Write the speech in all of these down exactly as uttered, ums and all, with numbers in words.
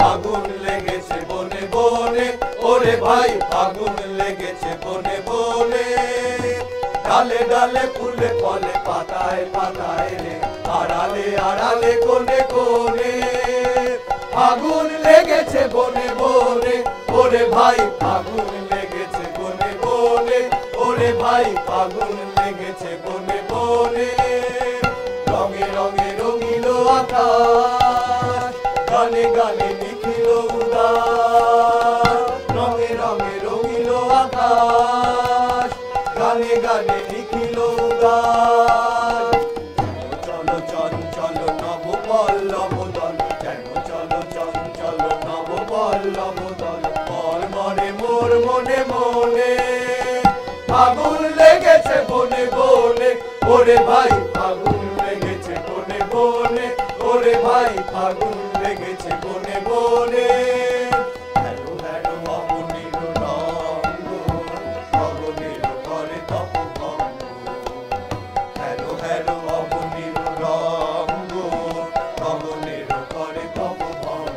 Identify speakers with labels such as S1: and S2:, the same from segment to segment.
S1: ফাগুন লেগেছে বনে বনে, ওরে ভাই ফাগুন লেগেছে বনে বনে। ডালে ডালে ফুলে ফলে পাতায় পাতায় রে, আড়ালে আড়ালে কোনে কোনে। ফাগুন লেগেছে বনে বনে, ওরে ভাই ফাগুন লেগেছে বনে বনে, ওরে ভাই ফাগুন লেগেছে বনে বনে। রঙে রঙে রঙিল আকাশ, গানে গানে নিখিল উদাস। রঙে রঙে রঙিল আকাশ, গানে গানে নিখিল উদাস। চলো চঞ্চল নব পল্লব দল, যেন চলো চঞ্চল নব পল্লব দল। মর্মরে মোর মনে মনে, ফাগুন লেগেছে বনে বনে, ওরে ভাই ফাগুন লেগেছে বনে বনে, ওরে ভাই ফাগুন লেগেছে বনে বনে। হ্যালো হ্যালো অবনীর রঙ্গ, অবনীর করে তপ ভঙ্গ। হ্যালো হ্যালো অবনীর রঙ্গ, অবনীর করে তপ ভঙ্গ।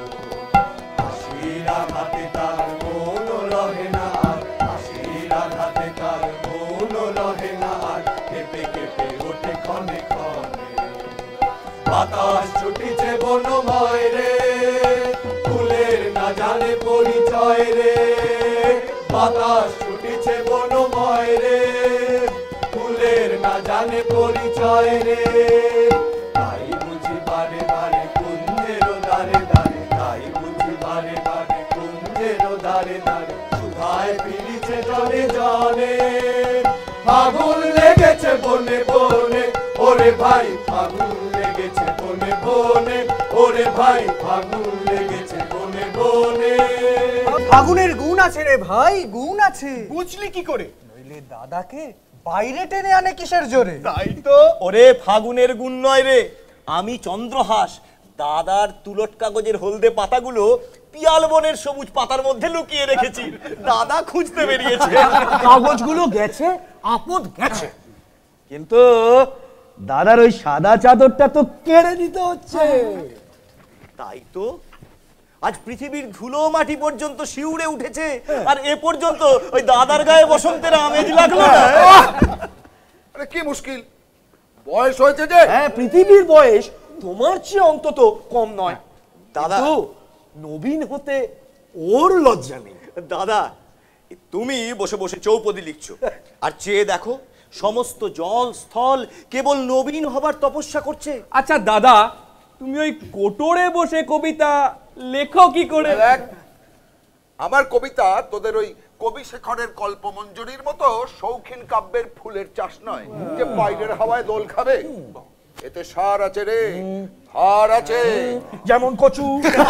S1: হাসির আঘাতে তার মন রহে না আর, হাসির আঘাতে তার মন রহে না আর। কেঁপে কেঁপে ওঠে ক্ষণে ক্ষণে, বাতাস ছুটিছে বনময় রে, ফুলের না জানে পরিচয় রে। বাতাস ছুটিছে বনময় রে, ফুলের না জানে পরিচয় রে। তাই বুঝি বারে বারে কুঞ্জের দ্বারে দ্বারে, তাই বুঝি বারে বারে কুঞ্জের দ্বারে দ্বারে। সুধায় ফিরিছে জনে জনে, ফাগুন লেগেছে বনে বনে, ওরে ভাই ফাগুন লেগেছে বনে বনে, ওরে ভাই ফাগুন লেগেছে বনে বনে।
S2: ফাগুনের গুণ আছে রে ভাই, গুণ আছে।
S3: বুঝলি কি করে?
S2: নইলে দাদাকে বাইরে টেনে আনে কিসের জোরে?
S3: তাই তো।
S4: ওরে ফাগুনের গুণ নয় রে, আমি চন্দ্রহাস। দাদার তুলট কাগজের হলদে পাতাগুলো পিয়াল বনের সবুজ পাতার মধ্যে লুকিয়ে রেখেছি। দাদা খুঁজতে বেরিয়েছে।
S5: কাগজগুলো গেছে, আপদ গেছে, কিন্তু দাদার ওই সাদা চাদরটা তো কেড়ে নিতে হচ্ছে।
S4: তাই তো, আজ পৃথিবীর ধুলো মাটি পর্যন্ত শিউরে উঠেছে, আর এ পর্যন্ত ওই দাদার গায়ে বসন্তের আমেজ লাগলো না।
S3: আরে কি মুশকিল, বয়স হয়েছে যে।
S5: হ্যাঁ, পৃথিবীর বয়স তোমার চেয়ে অন্তত কম নয়।
S4: দাদা,
S5: নবীন হতে ওর লজ্জা নেই।
S4: দাদা তুমি বসে বসে চৌপদী লিখছো, আর চেয়ে দেখো সমস্ত জল স্থল কেবল নবীন হবার তপস্যা করছে।
S6: আচ্ছা দাদা, তুমি ওই কোটরে বসে কবিতা লেখো কি করে?
S3: আমার কবিতা তোদের ওই কবি শেখরের কল্পমঞ্জরির মতো শৌখিন কাব্যের ফুলের চাষ নয় যে বাইরের হাওয়ায় দোল খাবে। এতে সার আছে রে, হার আছে,
S5: যেমন কচু।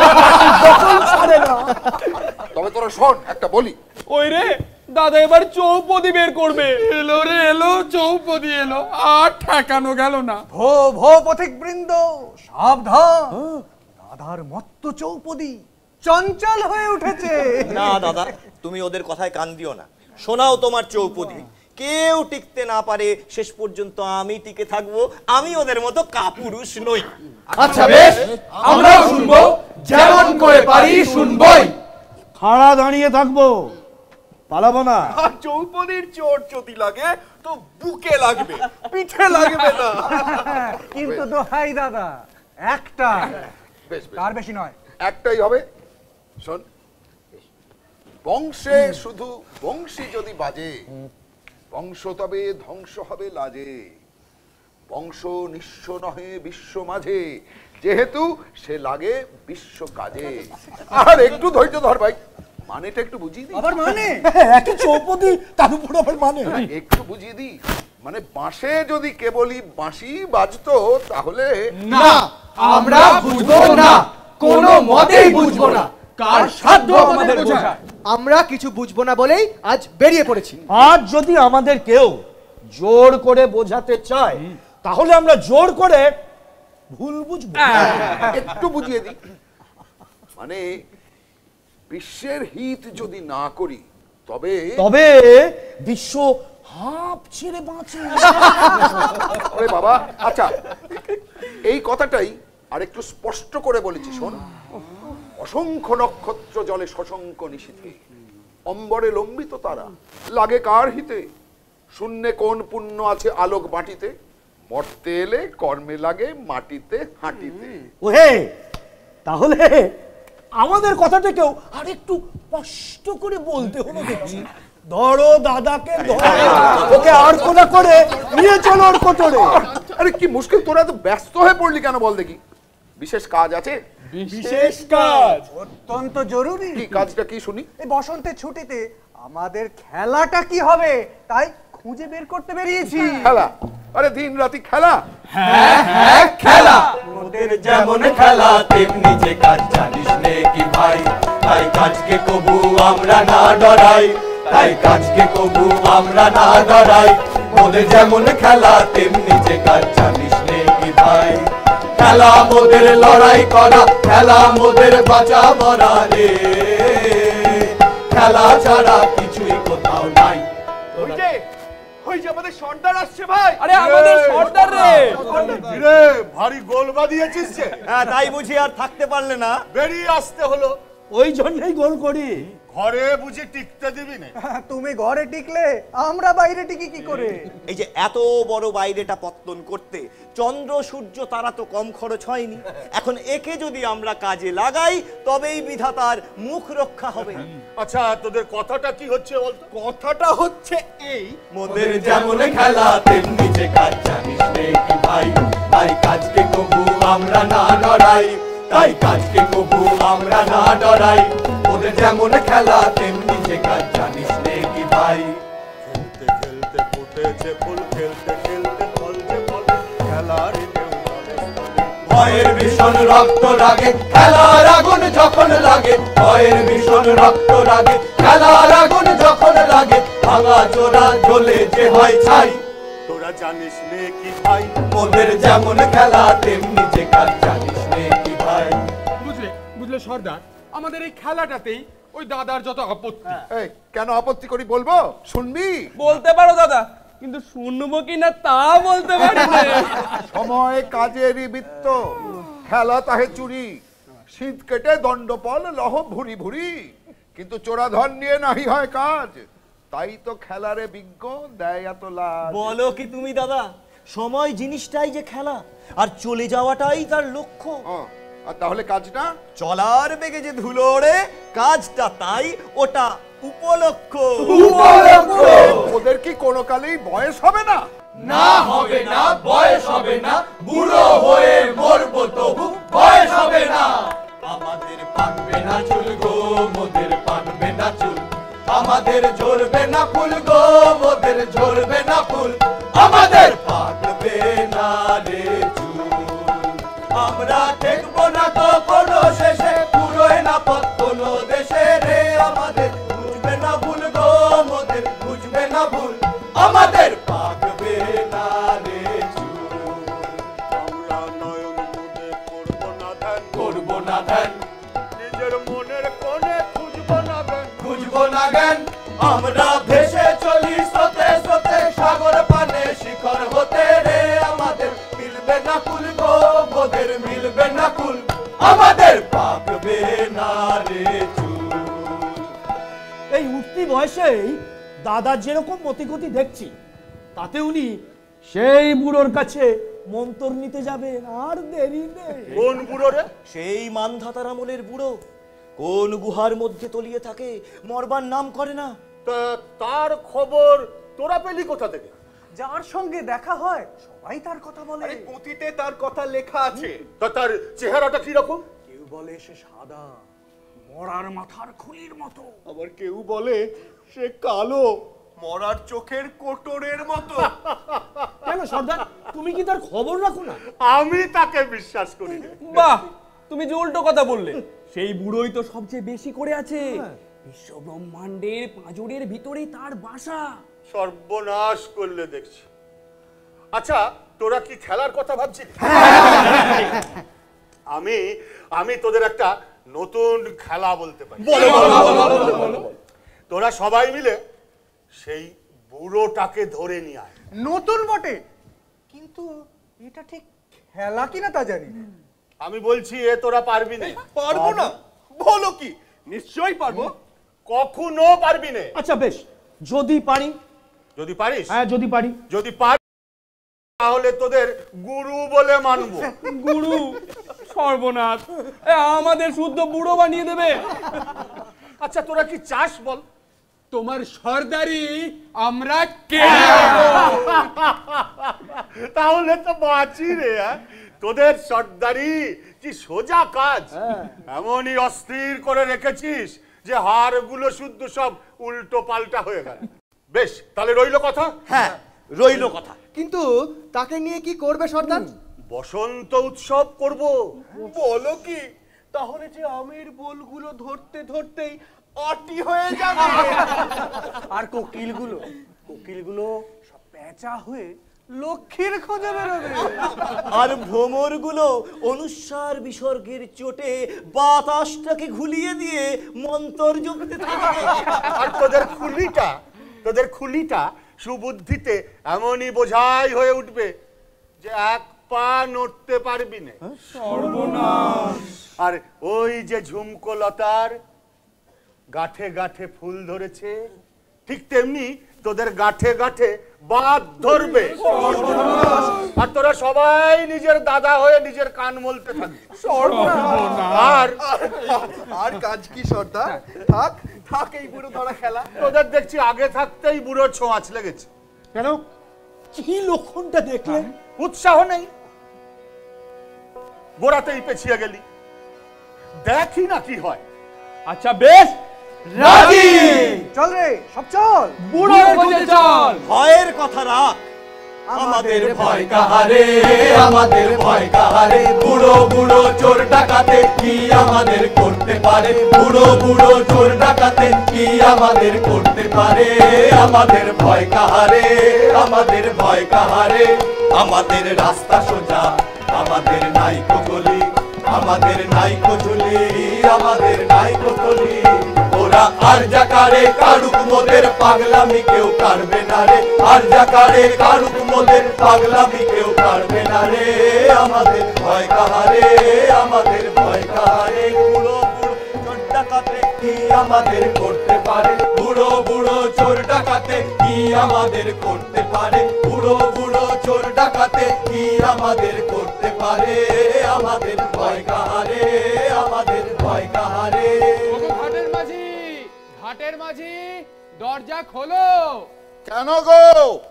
S3: তবে তোরা শোন, একটা বলি।
S6: ওই রে, দাদা এবার চৌপদী বের করবে।
S7: এলো রে এলো, চৌপদী এলো, আর ঠেকানো গেল না।
S2: ভো ভো পথিক বৃন্দ সাবধান, দাদার মত্ত চৌপদী চঞ্চল হয়ে উঠেছে।
S4: না দাদা, তুমি ওদের কথায় কান দিও না। শোনাও তোমার চৌপদী। কেউ টিকতে না পারে, শেষ পর্যন্ত আমি টিকে থাকবো। আমি ওদের মতো কাপুরুষ নই।
S7: আচ্ছা বেশ, আমরাও শুনবো, যেমন করে পারি শুনবই।
S5: খাড়া দাঁড়িয়ে থাকবো, পালাবো না।
S3: আর চৌপদীর চোট যদি লাগে তো বুকে লাগবে, পিঠে লাগবে না।
S2: কিন্তু দোহাই দাদা, একটা,
S3: বেশ
S2: তার বেশি নয়।
S3: একটাই হবে। শোন, বংশে শুধু বংশী যদি বাজে, বংশ তবে ধ্বংস হবে লাজে। বংশ নিঃস্ব নহে বিশ্ব মাঝে, যেহেতু সে লাগে বিশ্ব কাজে। আর একটু ধৈর্য ধর ভাই, মানেটা একটু বুঝিয়ে দিই।
S2: আবার মানে
S5: একই চৌপদী, তার উপর আবার মানে।
S3: একটু বুঝিয়ে দিই, মানে বাঁশে যদি কেবলই বাঁশি বাজতো তাহলে।
S7: না, আমরা বুঝবো না, কোনো মতেই বুঝবো না। কার সাধ্য আমাদের বোঝা?
S2: আমরা কিছু বুঝবো না বলেই আজ বেরিয়ে পড়েছি।
S5: আজ যদি আমাদের কেউ জোর করে বোঝাতে চায়, তাহলে আমরা জোর করে ভুল বুঝবো।
S3: একটু বুঝিয়ে দিই, মানে বিশ্বের হিত যদি না করি তবে
S5: তবে বিশ্ব হাঁপ ছেড়ে বাঁচে।
S3: আরে বাবা, আচ্ছা এই কথাটাই আর একটু স্পষ্ট করে বলেছি। শোন, অসংখ্য নক্ষত্র জলে শশঙ্ক নিশীথে, অম্বরে লম্বিত তারা লাগে কার হিতে, শূন্যে কোন পুণ্য আছে আলোক বাটিতে, মরতে এলে কর্মে লাগে মাটিতে হাঁটিতে।
S5: ওহে, তাহলে আমাদের কথাটাকেও আর একটু স্পষ্ট করে বলতে হলো দেখছি। ধরো দাদাকে, ওকে আর কোনা করে নিয়ে চলো ওর কোটরে।
S3: আরে কি মুশকিল, তোরা তো ব্যস্ত হয়ে পড়লি কেন বল দেখি? বিশেষ কাজ আছে?
S6: বিশেষ কাজ
S2: অত্যন্ত জরুরি।
S3: কি কাজটা কি শুনি?
S2: এই বসন্তের ছুটিতে আমাদের খেলাটা কি হবে তাই খুঁজে বের করতে বেরিয়েছি।
S3: খেলা? আরে দিন রাতি খেলা?
S7: হ্যাঁ খেলা।
S1: মোদের যেমন খেলা তেমনি যে কাজ জানিস নে কি ভাই, তাই কাজকে কবু আমরা না ডরাই, তাই কাজকে কবু আমরা না ডরাই। মোদের যেমন খেলা তেমনি যে কাজ জানিস নে কি ভাই, খেলা মোদের লড়াই করা, খেলা মোদের বাঁচা মরা রে, খেলা ছাড়া কিছুই কোথাও নাই।
S7: ওই যে ওই যে আমাদের সর্দার আসছে ভাই।
S6: আরে আমাদের সর্দার রে।
S8: রে ভারী গোল বাঁধিয়েছিস যে,
S4: হ্যাঁ তাই বুঝি আর থাকতে পারলে না?
S8: বেরিয়ে আসতে হলো।
S5: ওই জন্যই গোল করি।
S8: ঘরে বুঝি টিকতে দিবি না?
S2: তুমি ঘরে টিকলে আমরা বাইরে টিকি কি করে?
S4: এই যে এত বড় বাইরেটা পত্তন করতে চন্দ্র সূর্য তারা তো কম খরচ হয়নি। এখন একে যদি আমরা কাজে লাগাই তবেই বিধাতার মুখ রক্ষা হবে।
S8: আচ্ছা তোদের কথাটা কি হচ্ছে বলতো?
S7: কথাটা হচ্ছে এই,
S1: মোদের যেমন খেলা তেমনি যে কাজ জানিস নে কি ভাই, তাই কাজকে কবু আমরা না ডরাই, তাই কাজকে কবু আমরা না ডরাই। মোদের যেমন খেলা তেমনি যে কাজ জানিস নে কি ভাই,
S8: খেলতে খেলতে ফুটেছে ফুল, খেলতে খেলতে ফল যে ফলে, খেলার ঢেউ জলে স্থলে।
S1: ভয়ের ভীষণ রক্ত লাগে খেলার আগুন যখন লাগে, ভয়ের ভীষণ রক্ত লাগে খেলার আগুন যখন লাগে, ভাঙা চোরা জ্বলে যে হয় ছাই।
S8: তোরা জানিস নে কি ভাই,
S1: মোদের যেমন খেলা তেমনি যে কাজ জানিস নে কি ভাই।
S7: বুঝলে বুঝলে সর্দার, আমাদের এই খেলাটাতেই ওই দাদার যত আপত্তি।
S3: এই কেন আপত্তি করি বলবো, শুনবি?
S6: বলতে পারো দাদা, কিন্তু শুনবো কিনা তা বলতে পারি না।
S3: সময় কাজেরই বৃত্ত, খেলা তাহে চুরি, শীত কেটে দণ্ডপল লহ ভুরি ভুরি, কিন্তু চোরাধন নিয়ে নাহি হয় কাজ, তাই তো খেলারে বিজ্ঞ দেয় এত লাজ।
S4: বলো কি তুমি দাদা, সময় জিনিসটাই যে খেলা আর চলে যাওয়াটাই তার লক্ষ্য।
S3: ও, আর তাহলে কাজটা?
S4: চলার বেগে যে ধুলো ওড়ে কাজটা তাই ওটা উপলক্ষ।
S3: ওদের কি কোনো কালেই বয়স হবে না?
S1: না হবে না, বয়স হবে না, বুড়ো হয়ে মরবো তবু বয়স হবে না। আমাদের পাকবে না চুল গো, মোদের পাকবে না চুল, আমাদের ঝরবে না ফুল গো, মোদের ঝরবে না ফুল, আমাদের পাকবে না রে চুল। আমরা দেখবো না তো কোনো শেষে, পুরোয় না পথ কোনো দেশে রে, আমাদের বুঝবে না ভুল গো, মোদের বুঝবে না ভুল, আমাদের পাকবে না রে চুল।
S8: আমরা নয়ন মুদে করবো না ধ্যান,
S1: করবো না ধ্যান,
S8: নিজের মনের কোণে খুঁজবো না জ্ঞান,
S1: খুঁজবো না জ্ঞান, আমরা ভেসে চলি স্রোতে স্রোতে, সাগর পানে শিখর হতে রে, আমাদের মিলবে না কুল গো, মোদের মিলবে না কুল, আমাদের পাকবে না রে চুল।
S5: এই উঠতি বয়সেই দাদার যেরকম মতিগতি দেখছি, তাতে উনি সেই বুড়োর কাছে মন্তর নিতে যাবেন, আর দেরি নেই।
S8: কোন বুড়ো রে?
S4: সেই মানধাতার আমলের বুড়ো, কোন গুহার মধ্যে তলিয়ে থাকে, মরবার নাম করে না।
S8: তা তার খবর তোরা পেলি কোথা থেকে?
S2: যার সঙ্গে দেখা হয় সবাই তার কথা বলে।
S7: আরে পুঁথিতে তার কথা লেখা আছে।
S8: তা তার চেহারাটা কি রকম?
S2: কেউ বলে সে সাদা, মরার মাথার খুলির মতো।
S8: আবার কেউ বলে সে কালো, মরার চোখের কোটরের মতো।
S5: কেন সর্দার, তুমি কি তার খবর রাখো না?
S8: আমি তাকে বিশ্বাস করি না।
S6: বাহ, তুমি যে উল্টো কথা বললে। সেই বুড়োই তো সবচেয়ে বেশি করে আছে। বিশ্ব ব্রহ্মাণ্ডের পাঁজরের ভিতরেই তার বাসা।
S8: সর্বনাশ করলে দেখছি। আচ্ছা তোরা কি খেলার কথা ভাবছিস? আমি আমি তোদের একটা নতুন খেলা বলতে পারি। তোরা সবাই মিলে সেই বুড়োটাকে ধরে নিয়ে আয়।
S2: নতুন বটে, কিন্তু এটা ঠিক খেলা কিনা তা জানি না।
S8: আমি বলছি এ তোরা পারবি না।
S7: পারবো না?
S8: বলো কি? নিশ্চয়ই পারবো। কখনো পারবি না।
S5: আচ্ছা বেশ, যদি পারি।
S8: যদি পারিস?
S5: হ্যাঁ যদি পারি।
S8: যদি পারি তাহলে তোদের গুরু বলে মানবো।
S6: গুরু? সর্বনাশ, এ আমাদের শুদ্ধ বুড়ো বানিয়ে দেবে।
S8: আচ্ছা তোরা কি চাস বল?
S7: তোমার সর্দারি আমরা কে?
S8: তাহলে তো বাঁচি রে। তোদের সর্দারি কি সোজা কাজ। এমনই অস্থির করে রেখেছিস যে হাড়গুলো শুদ্ধ সব উল্টো পাল্টা হয়ে গেল। বেশ, তাহলে রইল কথা।
S4: হ্যাঁ রইল কথা।
S2: কিন্তু তাকে নিয়ে কি করবে সর্দার?
S8: বসন্ত উৎসব করব। বলো কি? তাহলে যে আমের বোলগুলো ধরতে ধরতেই আটি হয়ে যাবে।
S2: আর কোকিলগুলো কোকিলগুলো সব পেঁচা হয়ে লক্ষ্মীর খোঁজে বেরোবে।
S4: আর ভ্রমরগুলো অনুস্বার বিসর্গের চোটে বাতাসটাকে ঘুলিয়ে দিয়ে মন্তর জপতে থাকবে।
S8: আর তোদের খুলিটা তোদের খুলিটা সুবুদ্ধিতে এমনই বোঝাই হয়ে উঠবে যে এক পা নড়তে পারবি না। সর্বনাশ। আর ওই যে ঝুমকো লতার গাঠে গাঠে ফুল ধরেছে, ঠিক তেমনি তোদের গাঠে গাঠে বাদ ধরবে। আর তোরা সবাই নিজের দাদা হয়ে নিজের কান মলতে থাকবি। আর
S2: আর কাজ কি সর্দার? থাক থাক এই বুড়ো ধরা খেলা।
S8: তোদের দেখছি আগে থাকতেই বুড়ো ছোঁয়াচ লেগেছে।
S5: কেন, কি লক্ষণটা দেখলে?
S8: উৎসাহ নেই, গোড়াতেই পেছিয়ে গেলি। দেখি না কি হয়।
S6: আচ্ছা বেশ,
S7: রাজি।
S2: চল রে সব চল।
S6: বুড়ো খোঁজে চল।
S4: ভয়ের কথা রাখ, আমাদের ভয়
S1: কাহারে, আমাদের ভয় কাহারে, বুড়ো বুড়ো চোর ডাকাতে কি আমাদের করতে পারে, বুড়ো বুড়ো চোর ডাকাতে কি আমাদের করতে পারে, আমাদের ভয় কাহারে, আমাদের ভয় কাহারে, আমাদের রাস্তা সোজা, আমাদের নাইকো গলি, আমাদের নাইকো ঝুলি, আমাদের নাইকো গলি, ওরা আর জাকারে কারুক মোদের পাগলামি কেউ কারবে না রে, আর জাকারে কারুক মোদের পাগলামি কেউ কারবে না রে, আমাদের ভয় কাহারে, আমাদের ভয় কাহারে, বুড়ো বুড়ো চোর ডাকাতে কি আমাদের করতে পারে, বুড়ো বুড়ো চোর ডাকাতে কি আমাদের করতে পারে, বুড়ো বুড়ো চোর ডাকাতে কি আমাদের করতে পারে, আমাদের ভয় কাহারে, আমাদের ভয় কাহারে।
S7: ঘাটের মাঝি, ঘাটের মাঝি, দরজা খোলো।
S3: কেন গো?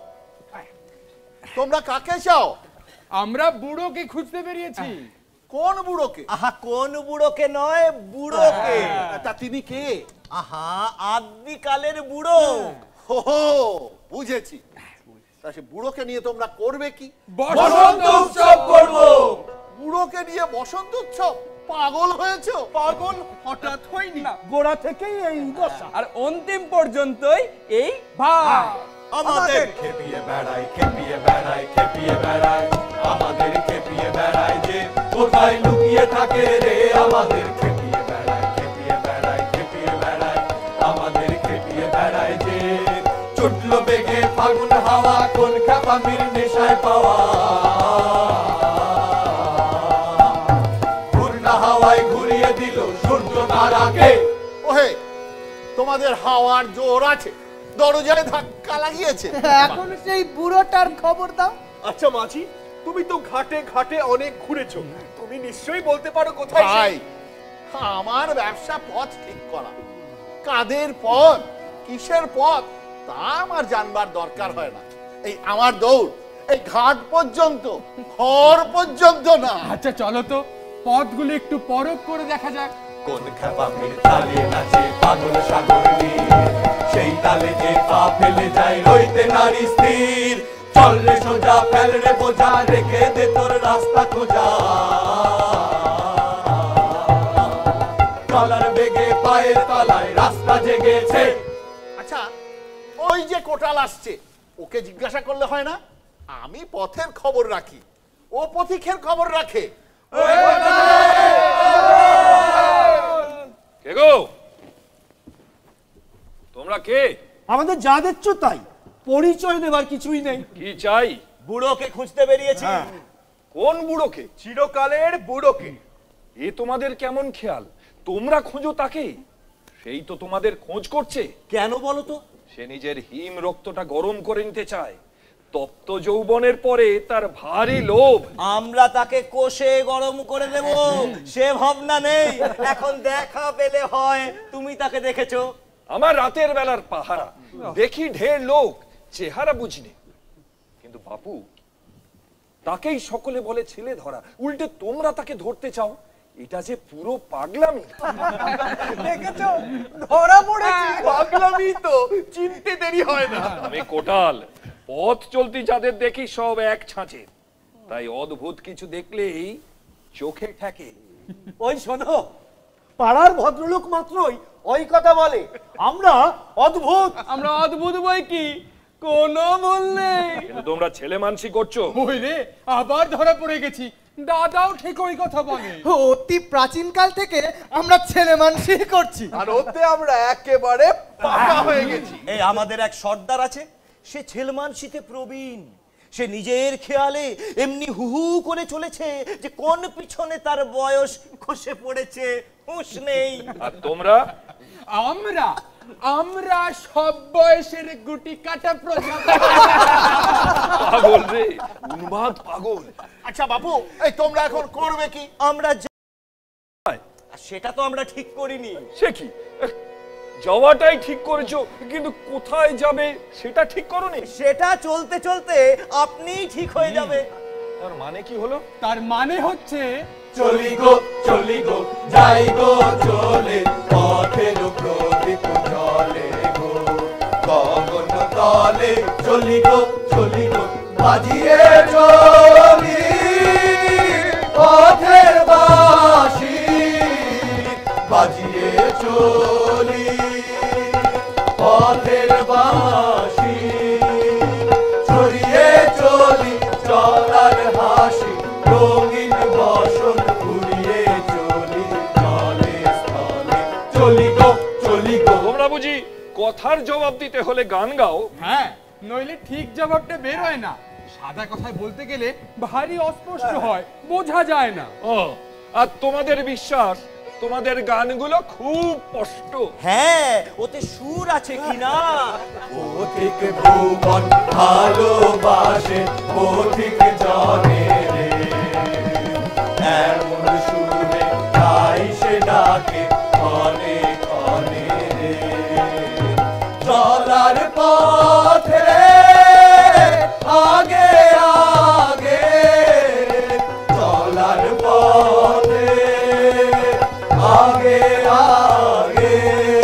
S3: তোমরা কাকে চাও?
S7: আমরা বুড়োকে খুঁজতে বেরিয়েছি।
S3: কোন বুড়োকে?
S4: আহা কোন বুড়োকে নয়, বুড়োকে।
S3: তা তিনি কে?
S4: আহা আদিকালের বুড়ো।
S3: হো হো, বুঝেছি। তা সে বুড়োকে নিয়ে তোমরা করবে কি?
S7: বসন্ত উৎসব করব।
S3: বুড়োকে নিয়ে বসন্ত উৎসব? পাগল হয়েছো?
S4: পাগল হঠাৎ হয়নি,
S5: গোড়া থেকেই এই দশা।
S6: আর অন্তিম পর্যন্তই এই ভাব।
S1: আমাদের খেপিয়ে বেড়ায়, খেপিয়ে বেড়ায়, খেপিয়ে বেড়ায়, আমাদের খেপিয়ে বেড়ায় যে কোথায় লুকিয়ে থাকে রে, আমাদের খেপিয়ে বেড়ায়, খেপিয়ে বেড়ায়, খেপিয়ে বেড়ায়, আমাদের খেপিয়ে বেড়ায় যে চুটলো বেগে ফাগুন হাওয়া কোন খেপামির নেশায় পাওয়া, ঘূর্ণা হাওয়ায় ঘুরিয়ে দিল সূর্য তারাকে।
S3: ওহে, তোমাদের হাওয়ার জোর আছে, দরজায় ধাক্কা লাগিয়েছে।
S2: এখন সেই বুড়োটার খবর দাও।
S8: আচ্ছা মাঝি, তুমি তো ঘাটে ঘাটে অনেক ঘুরেছো, তুমি নিশ্চয়ই বলতে পারো কোথায় সে?
S3: ভাই, আমার ব্যবসা পথ ঠিক করা, কাদের পথ, কিসের পথ তা আমার জানবার দরকার হয় না। এই আমার দৌড় এই ঘাট পর্যন্ত, ঘর পর্যন্ত না।
S7: আচ্ছা চলো তো পথগুলো একটু পরখ করে দেখা যাক।
S1: কোন খেপামির তালে নাচে পাগল সাগর নীল, সেই তালে যে পা ফেলে যায় রইতে নারী স্থির, চল রে সোজা ফেল রে বোঝা, রেখে দে তোর রাস্তা খোঁজা, চলার বেগে পায়ের তলায় রাস্তা জেগেছে।
S3: আচ্ছা, ওই যে কোটাল আসছে, ওকে জিজ্ঞাসা করলে হয় না? আমি পথের খবর রাখি, ও পথিকের খবর রাখে।
S9: কে গো? তোমরা কে?
S5: আমাদের যা দেখছ তাই, পরিচয় দেবার কিছুই নেই।
S9: কি চাই?
S4: বুড়োকে খুঁজতে বেরিয়েছি।
S9: কোন বুড়োকে?
S8: চিরকালের বুড়োকে।
S9: এ তোমাদের কেমন খেয়াল? তোমরা খোঁজো তাকে, সেই তো তোমাদের খোঁজ করছে।
S4: কেন বলো তো?
S9: সে নিজের হিম রক্তটা গরম করে নিতে চায়। তপ্ত যৌবনের পরে তার ভারী লোভ।
S4: আমরা তাকে কষে গরম করে দেব, সে ভাবনা নেই। এখন দেখা পেলে হয় তুমি তাকে দেখেছো।
S9: আমার রাতের বেলার পাহারা, দেখি ঢের লোক, চেহারা বুঝিনি। কিন্তু বাপু, তাকেই সকলে বলে ছেলে ধরা, উল্টে তোমরা তাকে ধরতে চাও। এটা যে পুরো পাগলামি।
S2: দেখেছো, ধরা পড়েছি।
S3: পাগলামি তো, চিনতে দেরি হয় না।
S9: আমি কোটাল, পথ চলতি যাদের দেখি সব এক ছাঁচে, তাই অদ্ভুত কিছু দেখলেই চোখে ঠেকে।
S5: ওই শোনো, পাড়ার ভদ্রলোক মাত্রই ওই কথা বলে, আমরা অদ্ভুত।
S6: আমরা অদ্ভুত বই কি, কোনো ভুল নেই।
S9: কিন্তু তোমরা ছেলে মানসি করছো।
S7: ওই রে, আবার ধরা পড়ে গেছি। দাদাও ঠিক ওই কথা বলে।
S2: অতি প্রাচীনকাল থেকে আমরা ছেলে মানুষই করছি।
S3: আর ওতে আমরা একেবারে পাকা হয়ে গেছি।
S4: এই আমাদের এক সর্দার আছে, সে ছেলমানসিতে প্রবীণ। সে নিজের খেয়ালে এমনি হু হু করে চলেছে যে কোন পিছনে তার বয়স খসে পড়েছে, হুঁশ নেই।
S9: আর তোমরা?
S7: আমরা আমরা সব বয়সের গুটি কাটা প্রজাপতি।
S9: পাগল রে, উন্মাদ পাগল।
S3: আচ্ছা বাপু, এই তোমরা এখন করবে কি?
S4: আমরা সেটা তো আমরা ঠিক করিনি।
S9: সে কি, যাওয়াটাই ঠিক করেছো, কিন্তু কোথায় যাবে সেটা ঠিক করোনি।
S4: সেটা চলতে চলতে আপনিই ঠিক হয়ে যাবে।
S9: তার মানে কি হলো?
S7: তার মানে হচ্ছে
S1: চলি গো চলি গো যাই গো চলে, পথের প্রদীপ জলে গো গগন তলে। চলি গো চলি গো বাজিয়ে চলি, পথের বাঁশি বাজিয়ে চলি, পথের বাঁশি ছড়িয়ে চলি, চলার হাসি রঙিন বসন ঘুরিয়ে চলি, চলে স্থলে। চলি গো চলি গো।
S9: তোমরা বুঝি কথার জবাব দিতে হলে গান গাও?
S7: হ্যাঁ, নইলে ঠিক জবাবটা বের হয় না। সাদা কথায় বলতে গেলে ভারী অস্পষ্ট হয়, বোঝা যায় না।
S9: ও, আর তোমাদের বিশ্বাস তোমাদের গানগুলো খুব স্পষ্ট।
S4: হ্যাঁ, ওতে সুর আছে কিনা।
S1: পথিক ভুবন ভালোবাসে, পথিক জানে রে, এমন সুরে তাই সে ডাকে ক্ষণে ক্ষণে রে। চলার পথে আগে আগে, চলার পথে আগে আগে,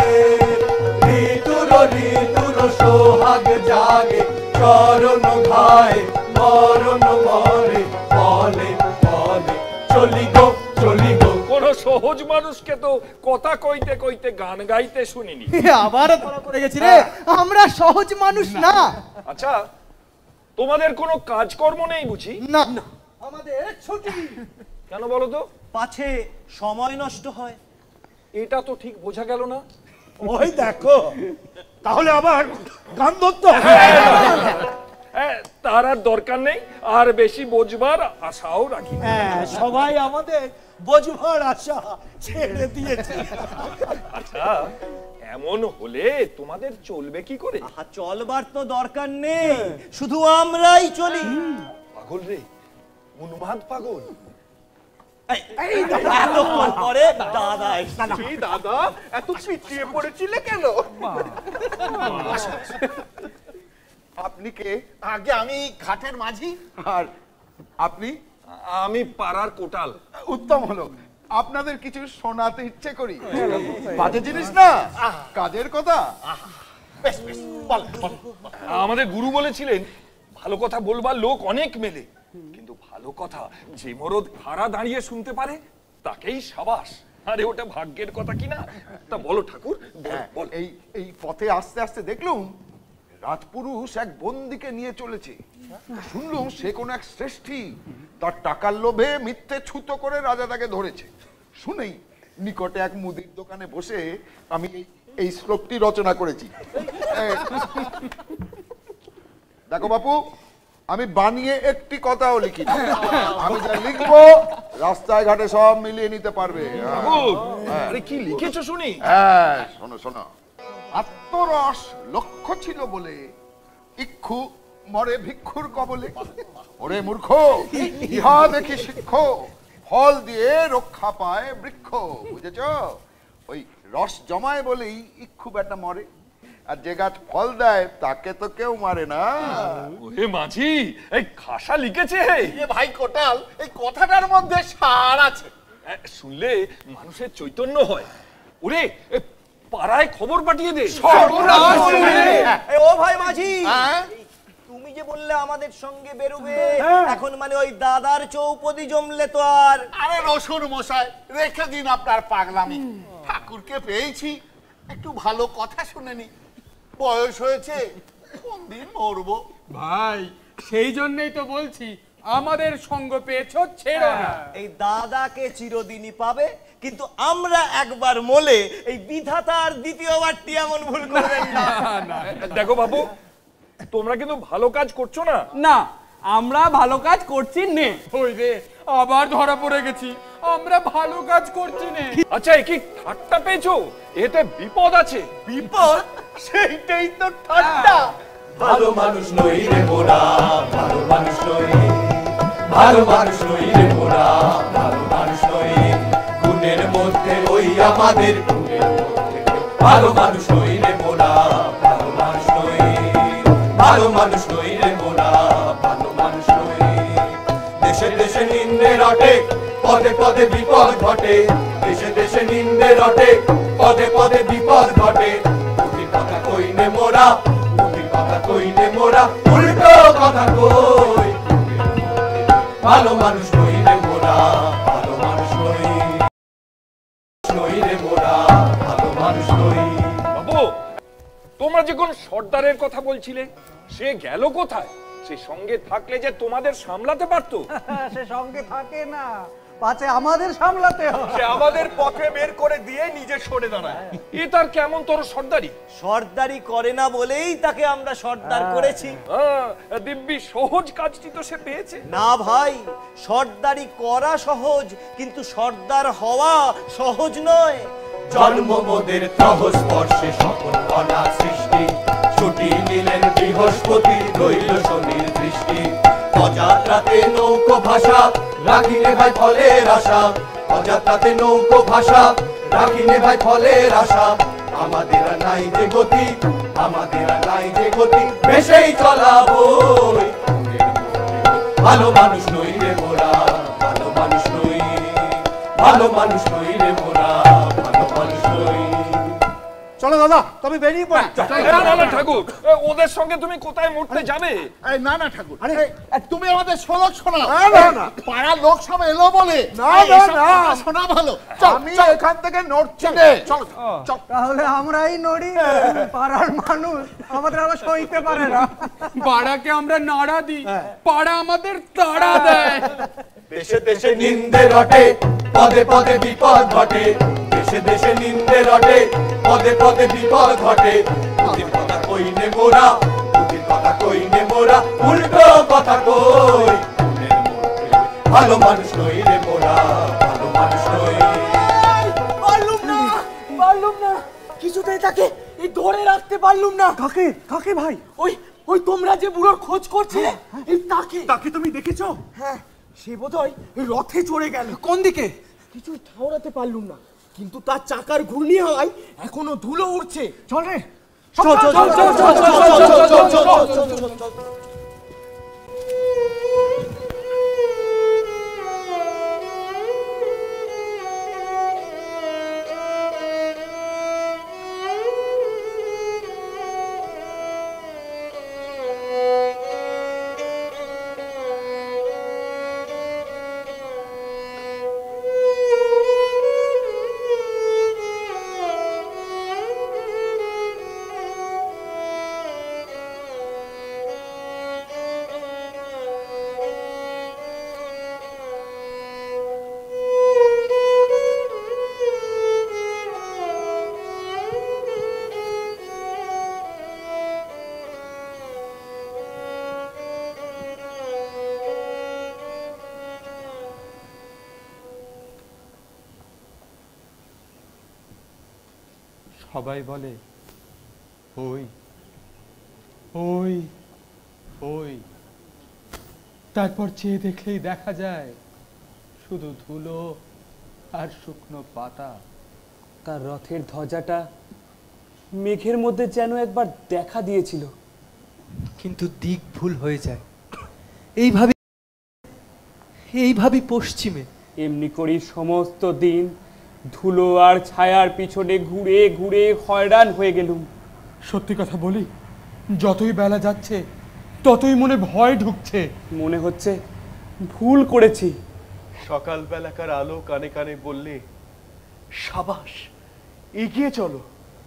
S1: ঋতুর ঋতুর সোহাগ জাগে, চরণ ঘায় মরণ মরে, বলে বলে। চলি গো চলি গো।
S9: কোন সহজ মানুষকে তো কথা কইতে কইতে গান গাইতে শুনিনি।
S2: আবার ধরা পড়ে গেছি রে, আমরা সহজ মানুষ না।
S9: আচ্ছা, তোমাদের কোনো কাজকর্ম নেই বুঝি?
S2: না,
S5: আমাদের ছুটি।
S9: কেন বলো তো?
S4: পাছে সময় নষ্ট হয়।
S9: এটা তো ঠিক বোঝা গেল না।
S5: ওই দেখো, তাহলে আবার গান ধরতে হবে।
S9: হ্যাঁ, তার আর দরকার নেই, আর বেশি বোঝবার আশাও রাখি না।
S5: হ্যাঁ, সবাই আমাদের বোঝবার আশা ছেড়ে দিয়েছে।
S9: আচ্ছা, এমন হলে তোমাদের চলবে কি করে?
S4: আহা, চলবার তো দরকার নেই, শুধু আমরাই চলি।
S9: পাগল রে, উন্মাদ পাগল।
S4: এই, এতক্ষণ পরে দাদা এসেছে।
S3: এই দাদা, এত পিছিয়ে পড়েছিলে কেন? আপনি কে? আগে আমি ঘাটের মাঝি। আর আপনি?
S9: আমি পাড়ার কোটাল।
S3: উত্তম হলো, আপনাদের কিছু শোনাতে ইচ্ছে করি। বাজে জিনিস না, কাজের কথা। বেশ বেশ, বল বল।
S9: আমাদের গুরু বলেছিলেন, ভালো কথা বলবার লোক অনেক মেলে, কিন্তু ভালো কথা যে মরদ খাড়া দাঁড়িয়ে শুনতে পারে তাকেই সাবাস। আরে ওটা ভাগ্যের কথা কিনা? তা বলো ঠাকুর, বল, বল।
S3: এই এই পথে আস্তে আস্তে দেখলুম রাজপুরুষ এক বন্দিকে নিয়ে চলেছে। শুনলুম সে কোন এক শ্রেষ্ঠী, তার টাকার লোভে মিথ্যে ছুতো করে রাজা তাকে ধরেছে। শুনেই নিকটে এক মুদির দোকানে বসে আমি এই এই শ্লোকটি রচনা করেছি। দেখো বাপু, আমি বানিয়ে একটি কথাও লিখি না। আমি যা লিখবো রাস্তায় ঘাটে সব মিলিয়ে নিতে পারবে।
S9: বাবু আরে কি লিখেছো শুনি?
S3: হ্যাঁ শোনো শোনো। আত্মরস লক্ষ্য ছিল বলে ইক্ষু মরে ভিক্ষুর কবলে। ওরে মূর্খ, ইহা দেখি শিক্ষ, ফল দিয়ে রক্ষা পায় বৃক্ষ। বুঝেছ? ওই রস জমায় বলেই ইক্ষু বেটা মরে, আর যে গাছ ফল দেয় তাকে তো কেউ মারে না।
S9: ওহে মাঝি, এই খাসা লিখেছে।
S8: এ ভাই কোটাল, এই কথাটার মধ্যে সার আছে।
S9: শুনলে মানুষের চৈতন্য হয়। ওরে এ পাড়ায় খবর পাঠিয়ে দে।
S4: এই ও ভাই মাঝি, তুমি যে বললে আমাদের সঙ্গে বেরোবে, এখন মানে ওই দাদার চৌপদি জমলে তো আর।
S8: আরে রসুন মশাই, রেখে দিন আপনার পাগলামি। ঠাকুরকে পেয়েছি, একটু ভালো কথা শুনে নি। বয়স হয়েছে, কোন দিন মরবো।
S7: ভাই সেই জন্যই তো বলছি আমাদের সঙ্গ পেয়েছো, ছেড়ো না।
S4: এই দাদাকে চিরদিনই পাবে, কিন্তু আমরা একবার মলে এই বিধাতার দ্বিতীয়বারটি এমন ভুল করবেন না।
S9: দেখো বাবু, তোমরা কিন্তু ভালো কাজ করছো না।
S6: না, আমরা ভালো কাজ করছি নে।
S7: ওই রে, আবার ধরা পড়ে গেছি, আমরা ভালো কাজ করছি না।
S9: আচ্ছা, এ কি ঠাট্টা পেয়েছো? এতে বিপদ আছে।
S8: বিপদ? সেইটাই তো ঠাট্টা।
S1: ভালো মানুষ নই রে মোরা, ভালো মানুষ নই, ভালো মানুষ নই রে মোরা, ভালো মানুষ নই। গুণের মধ্যে ওই আমাদের গুণের মধ্যে ভালো মানুষ নই রে মোরা, ভালো মানুষ নই, ভালো মানুষ নই রে মোরা, ভালো মানুষ নই। দেশে দেশে নিন্দে রটে, পদে পদে বিপদ ঘটে। দেশে দেশে নিন্দে রটে, পদে পদে বিপদ ঘটে। বুদ্ধির কথা কইনে মোরা, বুদ্ধির কথা কইনে মোরা, উল্টো কথা কই। ভালো মানুষ নই রে মোরা, ভালো মানুষ নই, নই রে মোরা, ভালো মানুষ নই।
S9: বাবু, তোমরা যে কোন সর্দারের কথা বলছিলে, সে গেল কোথায়? সে সঙ্গে থাকলে যে তোমাদের সামলাতে পারতো।
S2: সে সঙ্গে থাকে না, পাছে আমাদের সামলাতে হয়।
S5: সে আমাদের পথে বের করে দিয়ে নিজে সরে দাঁড়ায়।
S9: এ তার কেমন তোর সর্দারি?
S4: সর্দারি করে না বলেই তাকে আমরা সর্দার করেছি।
S9: আহ, দিব্যি সহজ কাজটি তো সে পেয়েছে।
S4: না ভাই, সর্দারি করা সহজ, কিন্তু সর্দার হওয়া সহজ নয়।
S1: জন্ম মোদের ত্রহ স্পর্শে সকল কণা সৃষ্টি। ছুটি নিলেন বৃহস্পতি, রইল শনির দৃষ্টি। অযাত্রাতে নৌকো ভাষা, রাখিনে ভাই ফলের আশা। অযাত্রাতে নৌকো ভাষা, রাখিনে ভাই ফলের আশা। আমাদের আর নাই যে গতি, আমাদের আর নাই যে গতি, বেশেই চলাবো। ভালো মানুষ নই রে মোরা, ভালো মানুষ নই, ভালো মানুষ নই রে মোরা, ভালো মানুষ নই।
S8: চলো দাদা, তবে বেরিয়ে পড়ি।
S9: না, না, না, ঠাকুর, এ, ওদের সঙ্গে তুমি কোথায় মরতে যাবে?
S8: এই না না ঠাকুর, আরে তুমি আমাদের শোলক শোনাও। না না না, পাড়ার লোক সব এলো বলে। না না না, শোনা ভালো।
S3: আমি এখান থেকে নড়ছি নে।
S8: চল চল।
S2: তাহলে আমরাই নড়ি, পাড়ার মানুষ আমাদের আবার সইতে পারে না।
S7: পাড়াকে আমরা নাড়া দিই, পাড়া আমাদের তাড়া দেয়।
S1: দেশে দেশে নিন্দে রটে, পদে পদে বিপদ ঘটে। দেশে দেশে নিন্দে রটে, পদে পদে বিপদ ঘটে। বুদ্ধির কথা কইনে মোরা, বুদ্ধির কথা কইনে মোরা, উল্টো কথা কই। ভালো মানুষ নই রে মোরা, ভালো মানুষ নই।
S5: পারলুম না, পারলুম না, কিছুতেই তাকে এই ধরে রাখতে পারলুম না।
S2: কাকে কাকে ভাই?
S5: ওই ওই তোমরা যে বুড়োর খোঁজ করছিলে, এই তাকে।
S8: তাকে তুমি দেখেছো?
S5: হ্যাঁ, সে বোধহয় ওই রথে চড়ে গেল।
S2: কোন দিকে?
S5: কিছু ঠাউরাতে পারলুম না, কিন্তু তার চাকার ঘূর্ণি হয় এখনো ধুলো উড়ছে।
S2: চল রে,
S5: চল চল চল চল চল চল চল চল।
S7: সবাই বলে ওই ওই ওই, তারপর চেয়ে দেখলেই দেখা যায় শুধু ধুলো আর শুকনো পাতা।
S6: তার রথের ধ্বজাটা মেঘের মধ্যে যেন একবার দেখা দিয়েছিল,
S10: কিন্তু দিক ভুল হয়ে যায়। এইভাবে এইভাবে পশ্চিমে
S6: এমনি করি সমস্ত দিন ধুলো আর ছায়ার পিছনে ঘুরে ঘুরে হয়রান হয়ে গেলুম।
S7: সত্যি কথা বলি, যতই বেলা যাচ্ছে ততই মনে ভয় ঢুকছে।
S6: মনে হচ্ছে ভুল করেছি।
S11: সকাল বেলাকার আলো কানে কানে বললে সাবাস এগিয়ে চলো,